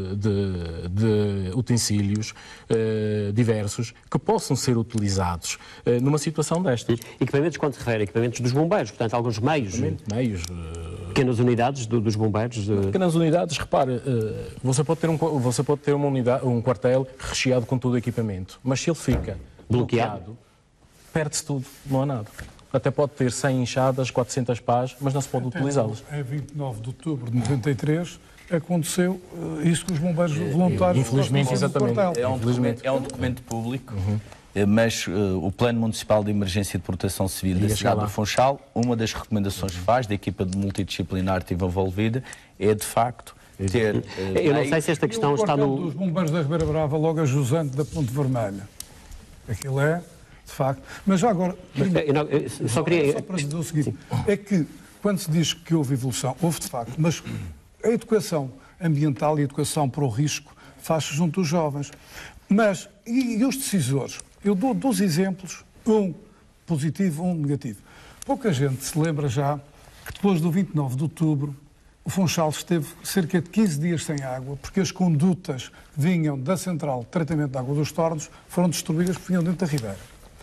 de utensílios diversos que possam ser utilizados numa situação destas. Equipamentos, quando se refere a equipamentos dos bombeiros, portanto, alguns meios. Pequenas unidades dos bombeiros. Pequenas unidades, repare, você pode ter uma unidade, um quartel recheado com todo o equipamento, mas se ele fica bloqueado, perde-se tudo, não há nada. Até pode ter 100 enxadas, 400 pás, mas não se pode utilizá-las. Em 29 de outubro de 93 aconteceu isso com os bombeiros voluntários. Infelizmente, exatamente. É um documento público, mas o Plano Municipal de Emergência e de Proteção Civil da cidade do Funchal, uma das recomendações que faz da equipa de multidisciplinar que esteve envolvida é, de facto, ter... Eu não sei se esta questão está no... Dos bombeiros da Ribeira Brava, logo a jusante da Ponte Vermelha. Aquilo é... de facto. Mas já agora, só para dizer o seguinte, é que quando se diz que houve evolução, houve de facto, mas a educação ambiental e a educação para o risco faz-se junto dos jovens. Mas, e os decisores? Eu dou 2 exemplos, um positivo, um negativo. Pouca gente se lembra já que depois do 29 de outubro o Funchal esteve cerca de 15 dias sem água, porque as condutas que vinham da central de tratamento de água dos Tornos foram destruídas porque vinham dentro da Ribeira.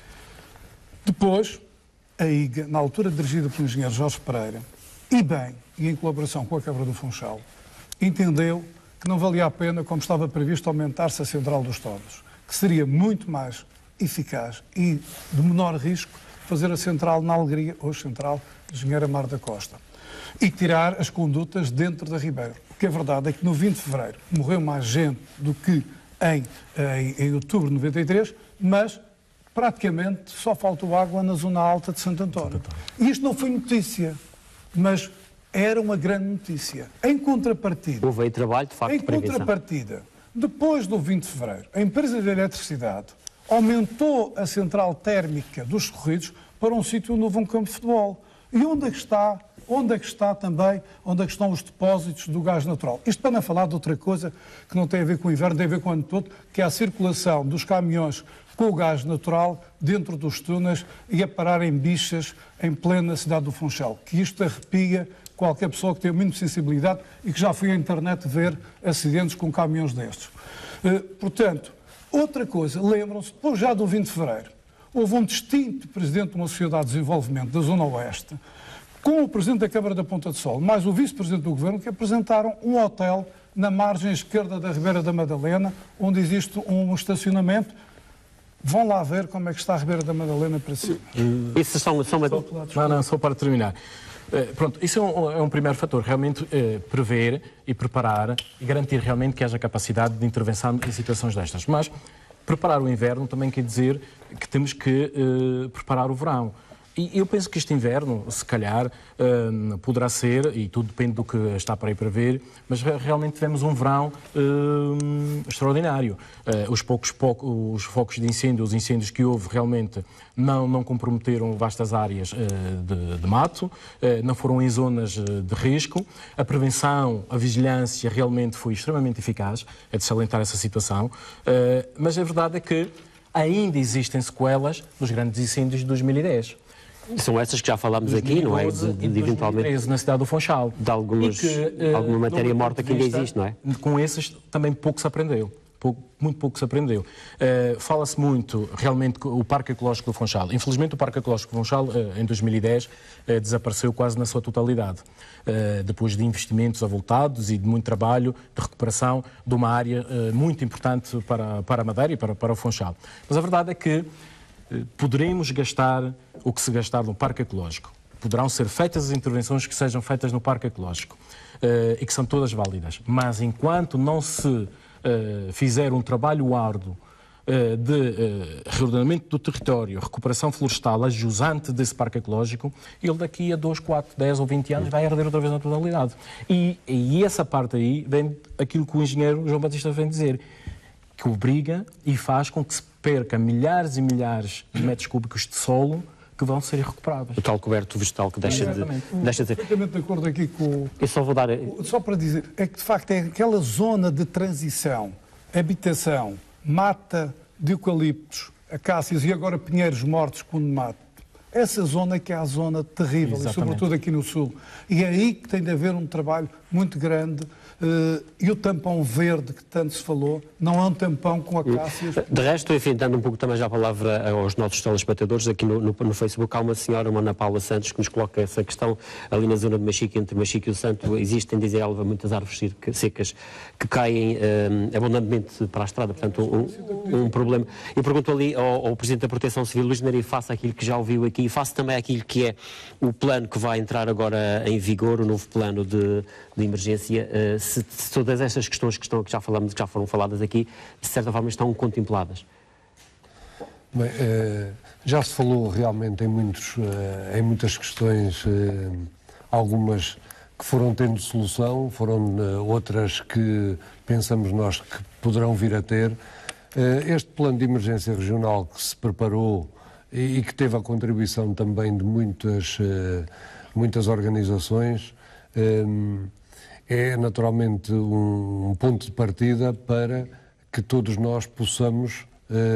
Depois, a IGA, na altura dirigida pelo engenheiro Jorge Pereira, e bem, e em colaboração com a Câmara do Funchal, entendeu que não valia a pena, como estava previsto, aumentar-se a central dos Tornos, que seria muito mais eficaz e de menor risco fazer a central na Alegria, hoje central de Engenheiro Amar da Costa, e tirar as condutas dentro da Ribeira. Porque a verdade é que no 20 de fevereiro morreu mais gente do que em outubro de 93, mas praticamente só faltou água na zona alta de Santo António. E isto não foi notícia, mas era uma grande notícia. Em contrapartida... Houve aí trabalho, de facto, de prevenção. Em contrapartida, depois do 20 de fevereiro, a empresa de eletricidade aumentou a central térmica dos Corridos para um sítio onde houve um campo de futebol. E onde é que estão os depósitos do gás natural? Isto para não falar de outra coisa que não tem a ver com o inverno, tem a ver com o ano todo, que é a circulação dos caminhões com o gás natural dentro dos túneis e a parar em bichas em plena cidade do Funchal. Que isto arrepia qualquer pessoa que tenha muita sensibilidade e que já foi à internet ver acidentes com caminhões destes. Portanto, outra coisa, lembram-se, depois já do 20 de fevereiro, houve um distinto presidente de uma sociedade de desenvolvimento da Zona Oeste, com o presidente da Câmara da Ponta de Sol, mais o vice-presidente do governo, que apresentaram um hotel na margem esquerda da Ribeira da Madalena, onde existe um estacionamento. Vão lá ver como é que está a Ribeira da Madalena para cima. Isso são só para terminar. Pronto, isso é um primeiro fator, realmente prever e preparar e garantir realmente que haja capacidade de intervenção em situações destas. Mas preparar o inverno também quer dizer que temos que preparar o verão. E eu penso que este inverno, se calhar, poderá ser, e tudo depende do que está para aí para ver, mas realmente tivemos um verão extraordinário. Os focos de incêndio, os incêndios que houve, realmente não comprometeram vastas áreas de mato, não foram em zonas de risco. A prevenção, a vigilância realmente foi extremamente eficaz, é de salientar essa situação, mas a verdade é que ainda existem sequelas dos grandes incêndios de 2010. São essas que já falámos aqui, não é? De eventualmente na cidade do Funchal. De alguma matéria morta que ainda existe, não é? Com essas também pouco se aprendeu. Muito pouco se aprendeu. Fala-se muito, realmente, o Parque Ecológico do Funchal. Infelizmente, o Parque Ecológico do Funchal, em 2010, desapareceu quase na sua totalidade. Depois de investimentos avultados e de muito trabalho de recuperação de uma área muito importante para a Madeira e para o Funchal. Mas a verdade é que poderemos gastar o que se gastar no Parque Ecológico. Poderão ser feitas as intervenções que sejam feitas no Parque Ecológico e que são todas válidas. Mas enquanto não se fizer um trabalho árduo de reordenamento do território, recuperação florestal, ajusante desse parque ecológico, ele daqui a 2, 4, 10 ou 20 anos vai arder outra vez na totalidade. E essa parte aí vem aquilo que o engenheiro João Batista vem dizer, que obriga e faz com que se perca milhares e milhares de metros cúbicos de solo que vão ser recuperados. O tal coberto vegetal que deixa de ser. Completamente de acordo aqui com... Eu só vou dar... Só para dizer, é que de facto é aquela zona de transição, habitação, mata de eucaliptos, acácias e agora pinheiros mortos com mato. Essa zona é que é a zona terrível, e sobretudo aqui no Sul. E é aí que tem de haver um trabalho muito grande. E o tampão verde que tanto se falou, não é um tampão com acácias. De resto, enfim, dando um pouco também já a palavra aos nossos telespectadores, aqui no Facebook há uma senhora, uma Ana Paula Santos, que nos coloca essa questão ali na zona de Machique, entre Machique e o Santo, existem, diz ela, muitas árvores secas que caem abundantemente para a estrada, portanto um problema. Eu pergunto ali ao Presidente da Proteção Civil, Luís Neri, faça aquilo que já ouviu aqui e faça também aquilo que é o plano que vai entrar agora em vigor, o novo plano de emergência, se todas estas questões que já falamos, que já foram faladas aqui, de certa forma estão contempladas. Bem, já se falou realmente em muitas questões, algumas que foram tendo solução, foram outras que pensamos nós que poderão vir a ter. Este plano de emergência regional que se preparou e que teve a contribuição também de muitas organizações, é naturalmente um ponto de partida para que todos nós possamos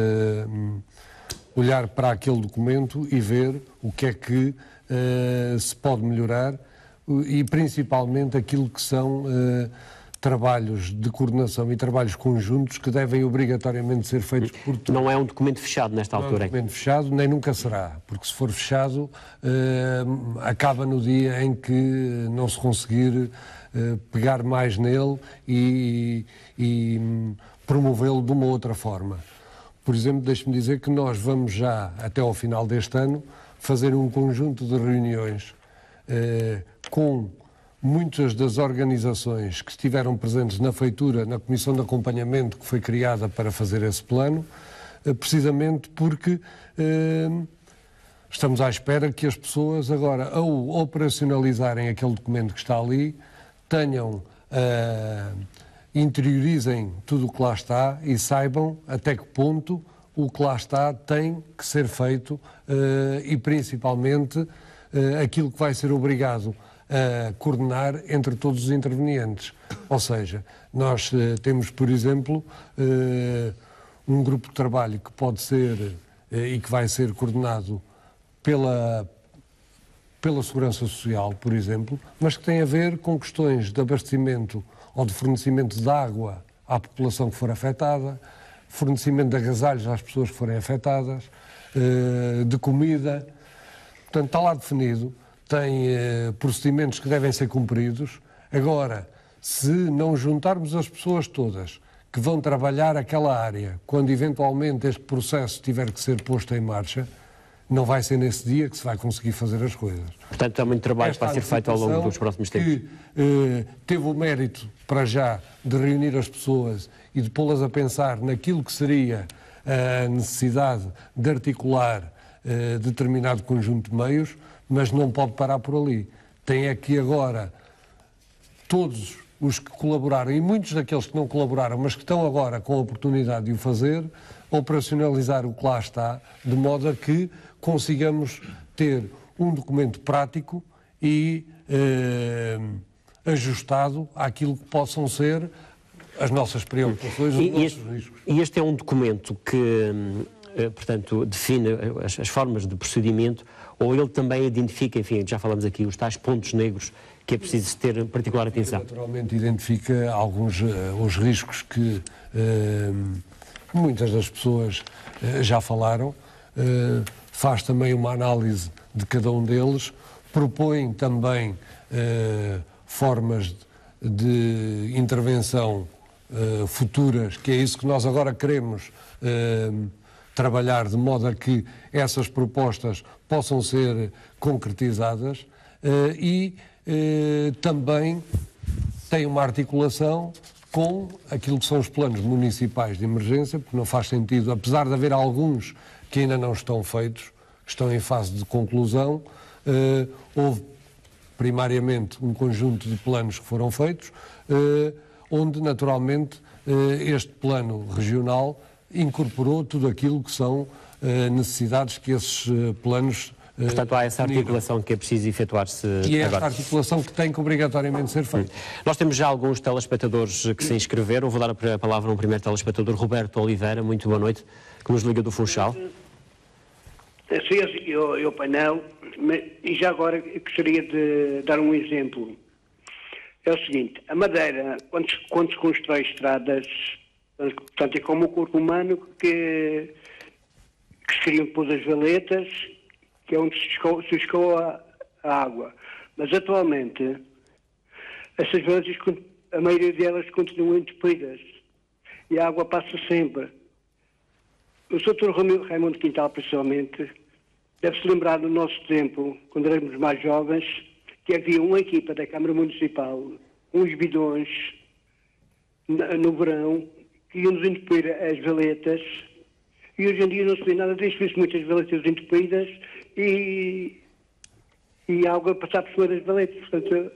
olhar para aquele documento e ver o que é que se pode melhorar e principalmente aquilo que são trabalhos de coordenação e trabalhos conjuntos que devem obrigatoriamente ser feitos por todos. Não é um documento fechado nesta altura? Não é um documento fechado, nem nunca será, porque se for fechado acaba no dia em que não se conseguir pegar mais nele e promovê-lo de uma outra forma. Por exemplo, deixe-me dizer que nós vamos já, até ao final deste ano, fazer um conjunto de reuniões com muitas das organizações que estiveram presentes na feitura, na comissão de acompanhamento que foi criada para fazer esse plano, precisamente porque estamos à espera que as pessoas agora, ao operacionalizarem aquele documento que está ali, interiorizem tudo o que lá está e saibam até que ponto o que lá está tem que ser feito e principalmente aquilo que vai ser obrigado a coordenar entre todos os intervenientes. Ou seja, nós temos, por exemplo, um grupo de trabalho que pode ser e que vai ser coordenado pela Segurança Social, por exemplo, mas que tem a ver com questões de abastecimento ou de fornecimento de água à população que for afetada, fornecimento de agasalhos às pessoas que forem afetadas, de comida. Portanto, está lá definido, tem procedimentos que devem ser cumpridos. Agora, se não juntarmos as pessoas todas que vão trabalhar aquela área, quando eventualmente este processo tiver que ser posto em marcha, não vai ser nesse dia que se vai conseguir fazer as coisas. Portanto, há muito trabalho para ser feito ao longo dos próximos tempos. Que teve o mérito, para já, de reunir as pessoas e de pô-las a pensar naquilo que seria a necessidade de articular determinado conjunto de meios, mas não pode parar por ali. Tem aqui agora todos os que colaboraram, e muitos daqueles que não colaboraram, mas que estão agora com a oportunidade de o fazer, operacionalizar o que lá está, de modo a que consigamos ter um documento prático e ajustado àquilo que possam ser as nossas preocupações, os nossos riscos. E este é um documento que, portanto, define as formas de procedimento, ou ele também identifica, enfim, já falamos aqui, os tais pontos negros que é preciso ter particular atenção? Naturalmente identifica alguns os riscos que muitas das pessoas já falaram, faz também uma análise de cada um deles, propõe também formas de intervenção futuras, que é isso que nós agora queremos trabalhar, de modo a que essas propostas possam ser concretizadas e também tem uma articulação com aquilo que são os planos municipais de emergência, porque não faz sentido, apesar de haver alguns que ainda não estão feitos, estão em fase de conclusão, houve primariamente um conjunto de planos que foram feitos, onde naturalmente este plano regional incorporou tudo aquilo que são necessidades que esses planos. Portanto, há essa articulação que é preciso efetuar-se agora. E é esta articulação que tem que obrigatoriamente ser feita. Nós temos já alguns telespectadores que se inscreveram. Vou dar a palavra a um primeiro telespectador, Roberto Oliveira. Muito boa noite, que nos liga do Funchal. Sim, eu painel, e já agora gostaria de dar um exemplo. É o seguinte, a Madeira, quando se constrói estradas, portanto é como o corpo humano que se criam depois as valetas, que é onde se escoa a água. Mas atualmente, essas valetas, a maioria delas continuam entupidas e a água passa sempre. O Sr. Raimundo Quintal, principalmente, deve-se lembrar do nosso tempo, quando éramos mais jovens, que havia uma equipa da Câmara Municipal, uns bidões, no verão, que iam-nos entupir as valetas, e hoje em dia não se vê nada disso, vê-se muitas valetas entupidas e a água passar por cima das valetas, portanto...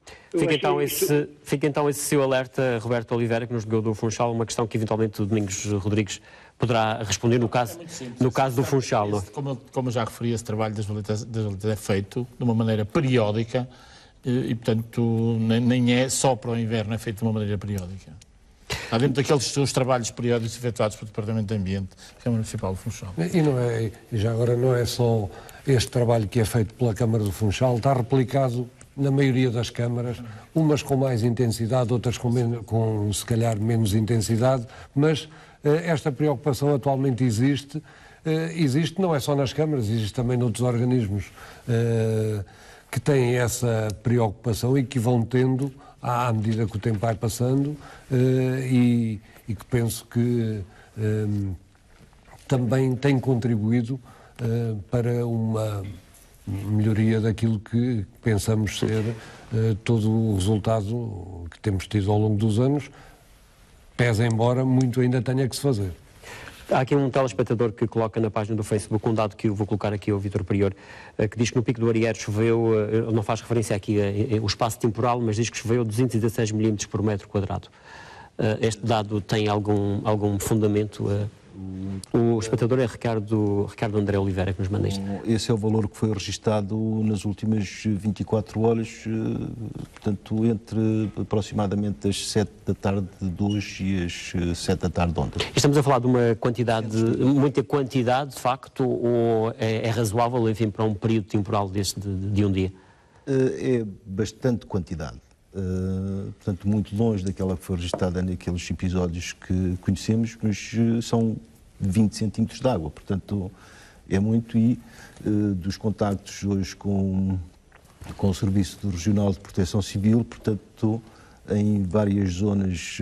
Fica então esse seu alerta, Roberto Oliveira, que nos ligou do Funchal, uma questão que eventualmente o Domingos Rodrigues poderá responder no caso do Funchal. Não? Como eu já referi, esse trabalho das valetas é feito de uma maneira periódica e portanto, nem é só para o inverno, é feito de uma maneira periódica. Há dentro daqueles os trabalhos periódicos efetuados pelo Departamento de Ambiente, Câmara Municipal do Funchal. E já agora não é só este trabalho que é feito pela Câmara do Funchal, está replicado na maioria das câmaras, umas com mais intensidade, outras com se calhar menos intensidade, mas esta preocupação atualmente existe não é só nas câmaras, existe também noutros organismos que têm essa preocupação e que vão tendo à medida que o tempo vai passando e que penso que também tem contribuído para uma melhoria daquilo que pensamos ser todo o resultado que temos tido ao longo dos anos, pese embora muito ainda tenha que se fazer. Há aqui um telespectador que coloca na página do Facebook um dado que eu vou colocar aqui ao Vítor Prior, que diz que no Pico do Arieiro choveu, não faz referência aqui ao espaço temporal, mas diz que choveu 216 milímetros por metro quadrado. Este dado tem algum fundamento? O espectador é Ricardo André Oliveira, que nos manda isto. Esse é o valor que foi registado nas últimas 24 horas, portanto, entre aproximadamente as 7 da tarde de hoje e as 7 da tarde de ontem. Estamos a falar de uma quantidade, muita quantidade, de facto, ou é razoável, enfim, para um período temporal deste de um dia? É bastante quantidade. Portanto, muito longe daquela que foi registada naqueles episódios que conhecemos, mas são 20 centímetros de água, portanto é muito, e dos contactos hoje com o Serviço Regional de Proteção Civil, portanto em várias zonas,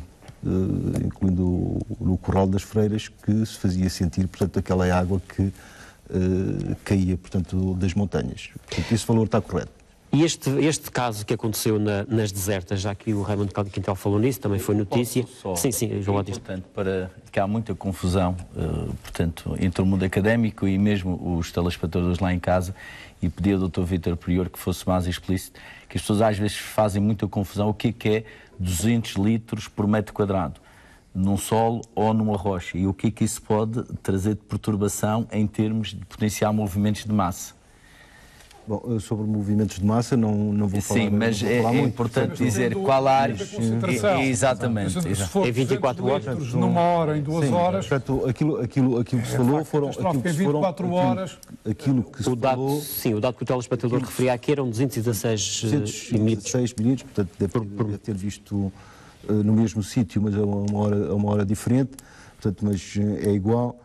incluindo no Corral das Freiras, que se fazia sentir, portanto, aquela água que caía, portanto, das montanhas. Portanto, esse valor está correto. E este caso que aconteceu nas desertas, já que o Raimundo Quintal falou nisso, também foi notícia. Sim, João Batista. Portanto, para que há muita confusão, portanto, entre o mundo académico e mesmo os telespectadores lá em casa, e pedi ao Dr. Vítor Prior que fosse mais explícito, que as pessoas às vezes fazem muita confusão o que é 200 litros por metro quadrado, num solo ou numa rocha, e o que é que isso pode trazer de perturbação em termos de potencial movimentos de massa. Bom, sobre movimentos de massa não vou falar. Sim, mas é importante dizer qual área. Exatamente. Se for 24 horas numa hora, em 2 horas. Portanto, aquilo que se falou foram. Em 24 horas. Aquilo que se falou. Sim, o dado que o telespectador referia aqui eram 216 milímetros, portanto, deve ter visto no mesmo sítio, mas a uma hora diferente, portanto, mas é igual.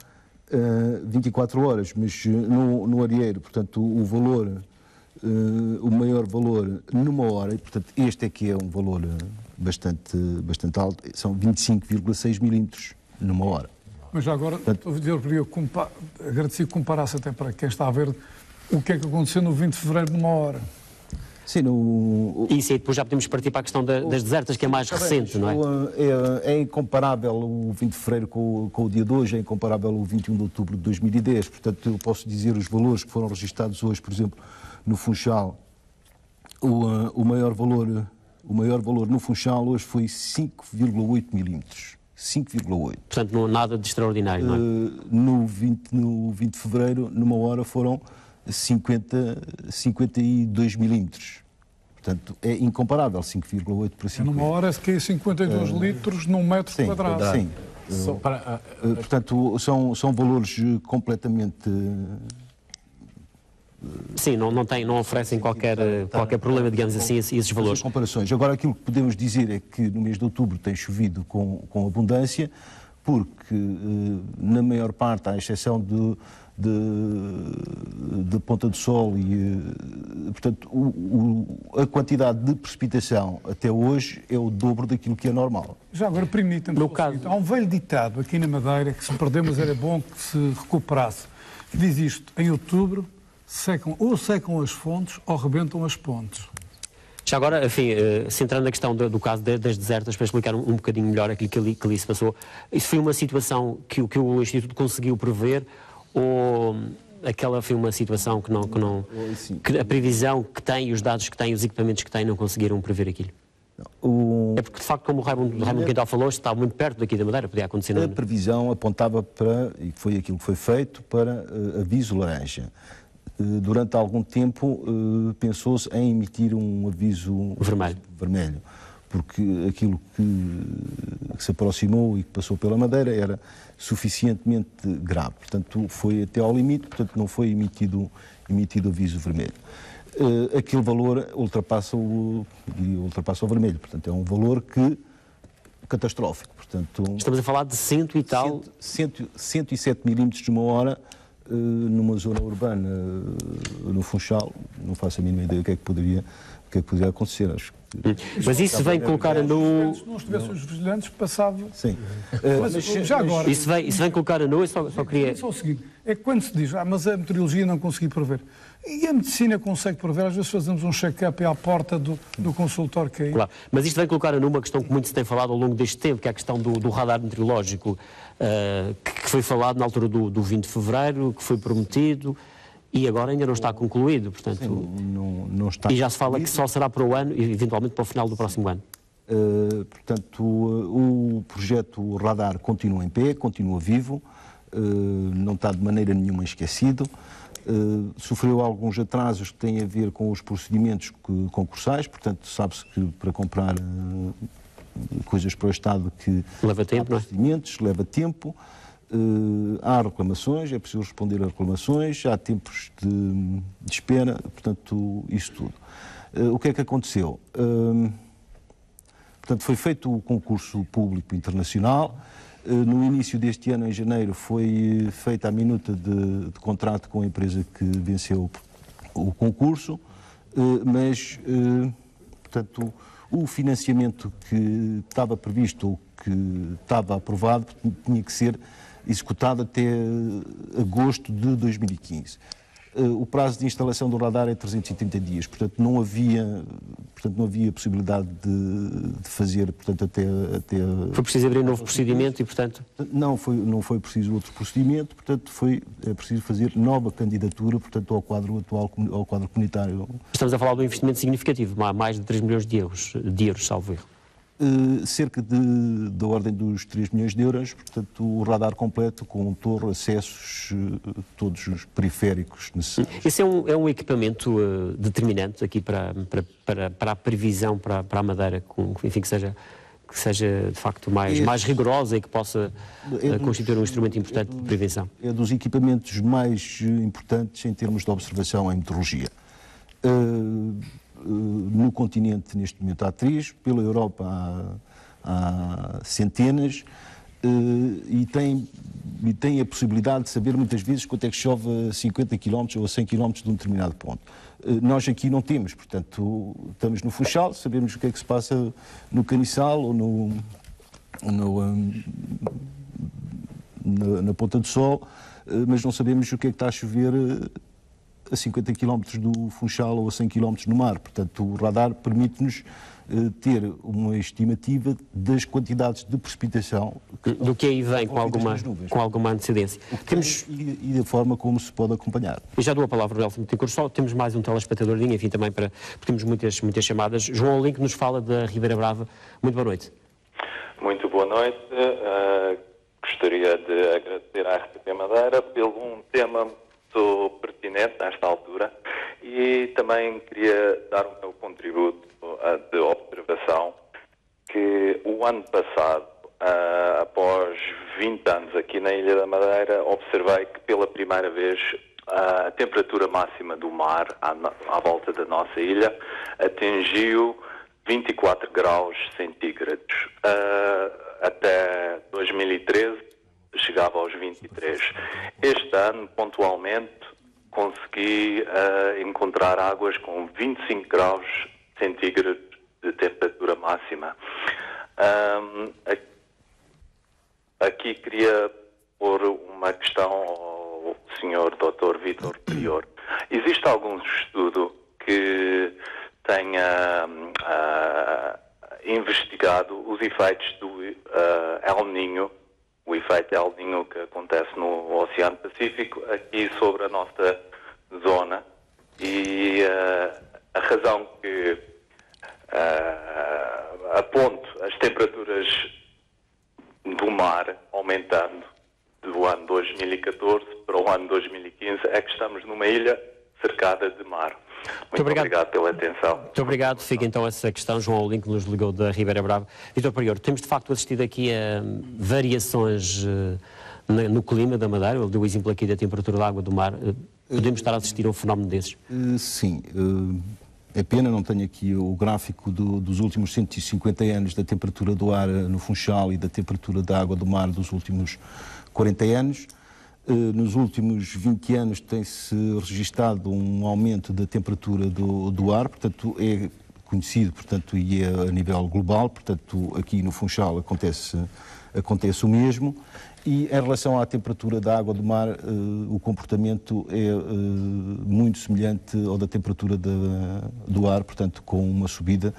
24 horas, mas no Arieiro, portanto, o valor, o maior valor numa hora, e portanto este é que é um valor bastante alto, são 25,6 milímetros numa hora. Mas já agora, eu agradeci que comparasse até para quem está a ver o que é que aconteceu no 20 de fevereiro numa hora. Sim, Isso, e depois já podemos partir para a questão das desertas, que é mais recente, não é? É incomparável o 20 de fevereiro com o dia de hoje, é incomparável o 21 de outubro de 2010. Portanto, eu posso dizer os valores que foram registados hoje, por exemplo, no Funchal. O maior valor no Funchal hoje foi 5,8 milímetros. 5,8. Portanto, não nada de extraordinário, não é? No 20 de fevereiro, numa hora, foram 52 milímetros. Portanto, é incomparável, 5,8 para 5. Numa hora se cai 52 litros num metro quadrado. Sim. Portanto, são valores completamente... Sim, não oferecem qualquer problema, digamos assim, esses valores. Comparações. Agora, aquilo que podemos dizer é que no mês de outubro tem chovido com abundância, porque na maior parte, à exceção de Ponta do Sol, e portanto a quantidade de precipitação até hoje é o dobro daquilo que é normal. Já agora permitam-me, há um velho ditado aqui na Madeira que se perdemos era bom que se recuperasse, que diz isto: em outubro secam as fontes ou rebentam as pontes. Já agora, enfim, centrando na questão do caso das desertas, para explicar um bocadinho melhor aquilo que ali se passou, isso foi uma situação que o Instituto conseguiu prever, ou aquela foi uma situação que a previsão que tem, os dados que tem, os equipamentos que tem, não conseguiram prever aquilo? É porque, de facto, como o Raimundo Quintal falou, está muito perto daqui da Madeira, podia acontecer. A previsão apontava para, e foi aquilo que foi feito, para aviso laranja. Durante algum tempo pensou-se em emitir um aviso vermelho, porque aquilo que se aproximou e que passou pela Madeira era suficientemente grave. Portanto, foi até ao limite, portanto, não foi emitido aviso vermelho. Aquele valor ultrapassa o vermelho, portanto, é um valor catastrófico. Portanto, estamos a falar de 100 e tal... 107 milímetros de uma hora, numa zona urbana, no Funchal. Não faço a mínima ideia o que é que poderia acontecer. Acho que... Mas isso vem colocar no... Se não estivessem os vigilantes, passava... Sim. Mas já agora... Isso vem colocar a nu, eu só queria... Só o seguinte, é que quando se diz, mas a meteorologia não consegui prever. E a medicina consegue prever, às vezes fazemos um check-up à porta do consultório que é aí. Claro, mas isto vem colocar a nu uma questão que muito se tem falado ao longo deste tempo, que é a questão do radar meteorológico, que foi falado na altura do 20 de fevereiro, que foi prometido, e agora ainda não está concluído, portanto... Sim, não está. E já se fala que só será para o ano e eventualmente para o final do próximo ano. Portanto, o projeto Radar continua em pé, continua vivo, não está de maneira nenhuma esquecido. Sofreu alguns atrasos que têm a ver com os procedimentos concursais, portanto, sabe-se que para comprar coisas para o Estado que leva tempo, procedimentos, leva tempo. Há reclamações, é preciso responder a reclamações, há tempos de espera, portanto, isso tudo. O que é que aconteceu? Portanto, foi feito o concurso público internacional. No início deste ano, em janeiro, foi feita a minuta de contrato com a empresa que venceu o concurso, mas, portanto, o financiamento que estava previsto ou que estava aprovado tinha que ser executado até agosto de 2015. O prazo de instalação do radar é 330 dias, portanto não havia possibilidade de fazer, portanto, até... Foi preciso abrir um novo procedimento e, portanto... Não foi preciso outro procedimento, portanto é preciso fazer nova candidatura, portanto, ao quadro atual, ao quadro comunitário. Estamos a falar de um investimento significativo, mais de 3 milhões de euros, salvo erro. Cerca da ordem dos 3 milhões de euros, portanto, o radar completo com torre, acessos, todos os periféricos necessários. Esse é um equipamento determinante aqui para a previsão para a Madeira, enfim, que seja de facto mais rigorosa e que possa constituir um instrumento importante de prevenção. É dos equipamentos mais importantes em termos de observação em meteorologia. No continente, neste momento, há 3, pela Europa há centenas, e tem a possibilidade de saber muitas vezes quanto é que chove a 50 km ou a 100 km de um determinado ponto. Nós aqui não temos, portanto, estamos no Funchal, sabemos o que é que se passa no Caniçal ou na Ponta do Sol, mas não sabemos o que é que está a chover a 50 km do Funchal ou a 100 km no mar. Portanto, o radar permite-nos ter uma estimativa das quantidades de precipitação do que aí vem com alguma antecedência. E da forma como se pode acompanhar. E já dou a palavra ao Nelson Betancourt, só temos mais um telespectador, enfim, também porque temos muitas chamadas. João Olim, que nos fala da Ribeira Brava. Muito boa noite. Muito boa noite. Gostaria de agradecer à RTP Madeira pelo um tema muito pertinente nesta altura e também queria dar o meu contributo de observação que o ano passado, após 20 anos aqui na Ilha da Madeira, observei que pela primeira vez a temperatura máxima do mar à volta da nossa ilha atingiu 24 graus centígrados. Até 2013 chegava aos 23. Este ano, pontualmente, consegui encontrar águas com 25 graus centígrados de temperatura máxima. Aqui queria pôr uma questão ao Sr. Dr. Vítor Prior. Existe algum estudo que tenha investigado os efeitos do El Niño, o efeito El Niño que acontece no Oceano Pacífico, aqui sobre a nossa zona, e a razão que aponto as temperaturas do mar aumentando do ano 2014 para o ano 2015 é que estamos numa ilha cercada de mar. Muito obrigado pela atenção. Muito obrigado. Fica então essa questão. João Olim, que nos ligou da Ribeira Brava. Vítor Prior, temos de facto assistido aqui a variações no clima da Madeira. Ele deu o exemplo aqui da temperatura da água do mar. Podemos estar a assistir a um fenómeno desses? Sim. É pena, não tenho aqui o gráfico dos últimos 150 anos da temperatura do ar no Funchal e da temperatura da água do mar dos últimos 40 anos. Nos últimos 20 anos tem-se registado um aumento da temperatura do ar, portanto é conhecido, portanto, e é a nível global, portanto aqui no Funchal acontece o mesmo. E em relação à temperatura da água do mar, o comportamento é muito semelhante ao da temperatura do ar, portanto com uma subida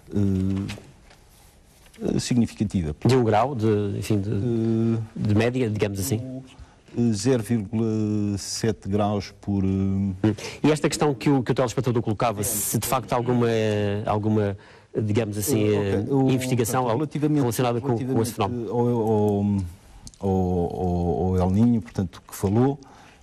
significativa. De 1 grau, de média, digamos assim? 0,7 graus por... E esta questão que o telespectador colocava, se de facto alguma digamos assim, investigação relacionada com esse fenómeno? Ao El Niño, portanto, que falou,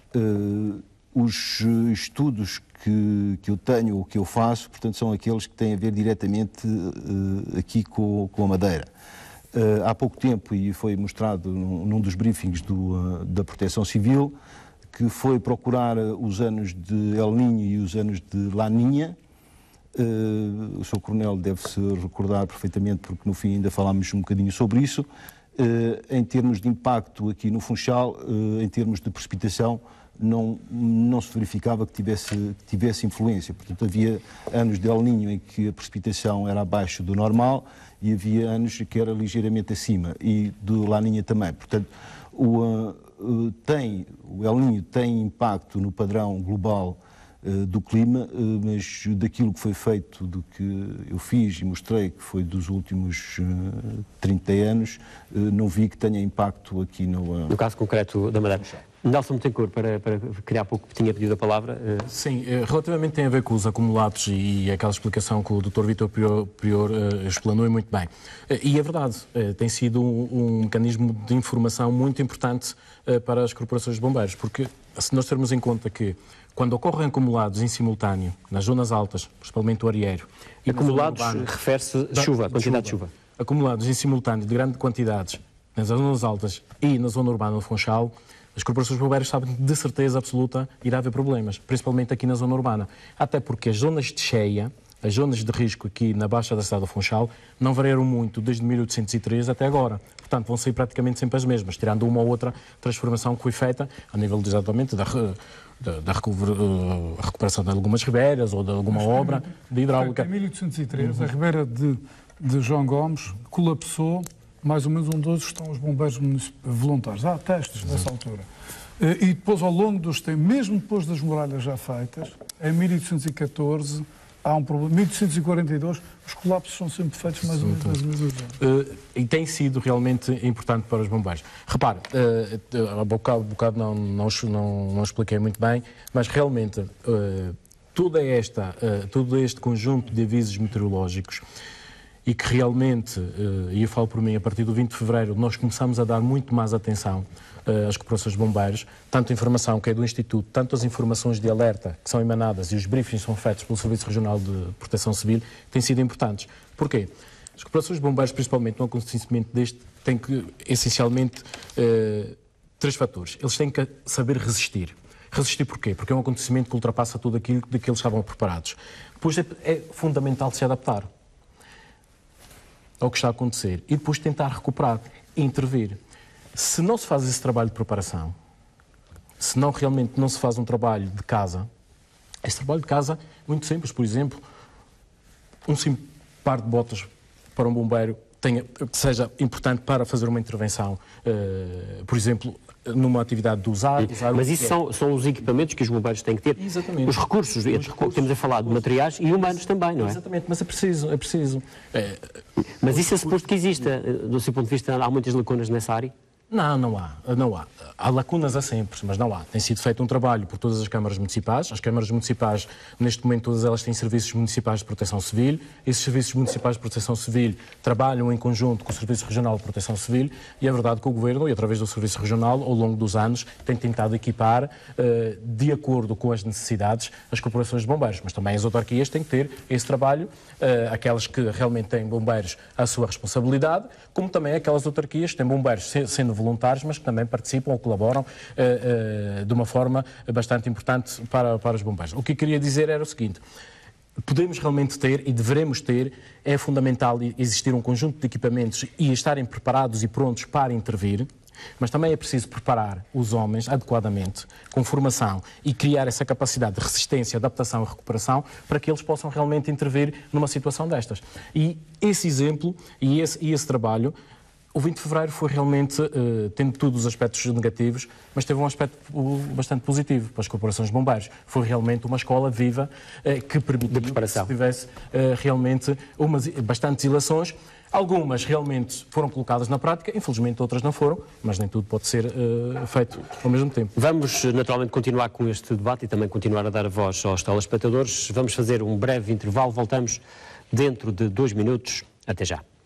os estudos que eu tenho ou que eu faço, portanto, são aqueles que têm a ver diretamente aqui com a Madeira. Há pouco tempo, e foi mostrado num dos briefings da Proteção Civil, que foi procurar os anos de El Niño e os anos de La Niña. O Sr. Coronel deve-se recordar perfeitamente, porque no fim ainda falámos um bocadinho sobre isso. Em termos de impacto aqui no Funchal, em termos de precipitação, não se verificava que tivesse influência. Portanto, havia anos de El Niño em que a precipitação era abaixo do normal e havia anos que era ligeiramente acima, e do La Niña também. Portanto, o El Niño tem impacto no padrão global do clima, mas daquilo que foi feito, do que eu fiz e mostrei, que foi dos últimos 30 anos, não vi que tenha impacto aqui no caso concreto da Madeira. Nelson Betancourt, para que há pouco tinha pedido a palavra. Sim, relativamente tem a ver com os acumulados e aquela explicação que o Dr. Vítor Prior explanou e muito bem. E é verdade, tem sido um mecanismo de informação muito importante para as corporações de bombeiros, porque se nós termos em conta que quando ocorrem acumulados em simultâneo, nas zonas altas, principalmente o Arieiro... Acumulados refere-se a chuva, quantidade de chuva. Acumulados em simultâneo de grandes quantidades nas zonas altas e na zona urbana do Funchal, as corporações de bombeiros sabem de certeza absoluta irá haver problemas, principalmente aqui na zona urbana. Até porque as zonas de cheia, as zonas de risco aqui na Baixa da cidade do Funchal, não variaram muito desde 1803 até agora. Portanto, vão sair praticamente sempre as mesmas, tirando uma ou outra transformação que foi feita a nível exatamente da recuperação de algumas ribeiras ou de alguma obra de hidráulica. Em 1803, a ribeira de João Gomes colapsou, mais ou menos onde hoje estão os bombeiros voluntários. Há testes nessa altura. E depois, ao longo dos tempos, mesmo depois das muralhas já feitas, em 1814, há um problema. 1842, os colapsos são sempre feitos mais ou menos. E tem sido realmente importante para os bombeiros. Repare, há bocado não expliquei muito bem, mas realmente todo este conjunto de avisos meteorológicos, e que realmente, e eu falo por mim, a partir do 20 de fevereiro, nós começamos a dar muito mais atenção às corporações de bombeiros, tanto a informação que é do Instituto, tanto as informações de alerta que são emanadas e os briefings são feitos pelo Serviço Regional de Proteção Civil, têm sido importantes. Porquê? As corporações de bombeiros, principalmente no acontecimento deste, têm que, essencialmente, 3 fatores. Eles têm que saber resistir. Resistir porquê? Porque é um acontecimento que ultrapassa tudo aquilo de que eles estavam preparados. Depois é fundamental se adaptar ao que está a acontecer e depois tentar recuperar e intervir. Se não se faz esse trabalho de preparação, se não realmente não se faz um trabalho de casa, esse trabalho de casa é muito simples. Por exemplo, um simples par de botas para um bombeiro que seja importante para fazer uma intervenção, por exemplo, numa atividade de usar mas isso são os equipamentos que os bombeiros têm que ter. Exatamente. Os recursos, temos a falar de materiais e humanos também, não é? Exatamente, mas é preciso. Mas isso é suposto que exista, do seu ponto de vista, há muitas lacunas nessa área? Não há. Há lacunas há sempre, mas não há. Tem sido feito um trabalho por todas as câmaras municipais. As câmaras municipais, neste momento, todas elas têm serviços municipais de proteção civil. Esses serviços municipais de proteção civil trabalham em conjunto com o Serviço Regional de Proteção Civil e é verdade que o Governo, e através do Serviço Regional, ao longo dos anos, tem tentado equipar, de acordo com as necessidades, as corporações de bombeiros. Mas também as autarquias têm que ter esse trabalho, aquelas que realmente têm bombeiros à sua responsabilidade, como também aquelas autarquias que têm bombeiros sendo voluntários, mas que também participam ou colaboram de uma forma bastante importante para os bombeiros. O que eu queria dizer era o seguinte: podemos realmente ter e devemos ter, é fundamental existir um conjunto de equipamentos e estarem preparados e prontos para intervir, mas também é preciso preparar os homens adequadamente, com formação, e criar essa capacidade de resistência, adaptação e recuperação para que eles possam realmente intervir numa situação destas. E esse exemplo e esse trabalho, o 20 de fevereiro foi realmente, tendo todos os aspectos negativos, mas teve um aspecto bastante positivo para as corporações de bombeiros. Foi realmente uma escola viva que permitiu que se tivesse realmente bastantes ilações. Algumas realmente foram colocadas na prática, infelizmente outras não foram, mas nem tudo pode ser feito ao mesmo tempo. Vamos naturalmente continuar com este debate e também continuar a dar a voz aos telespectadores. Vamos fazer um breve intervalo, voltamos dentro de 2 minutos. Até já.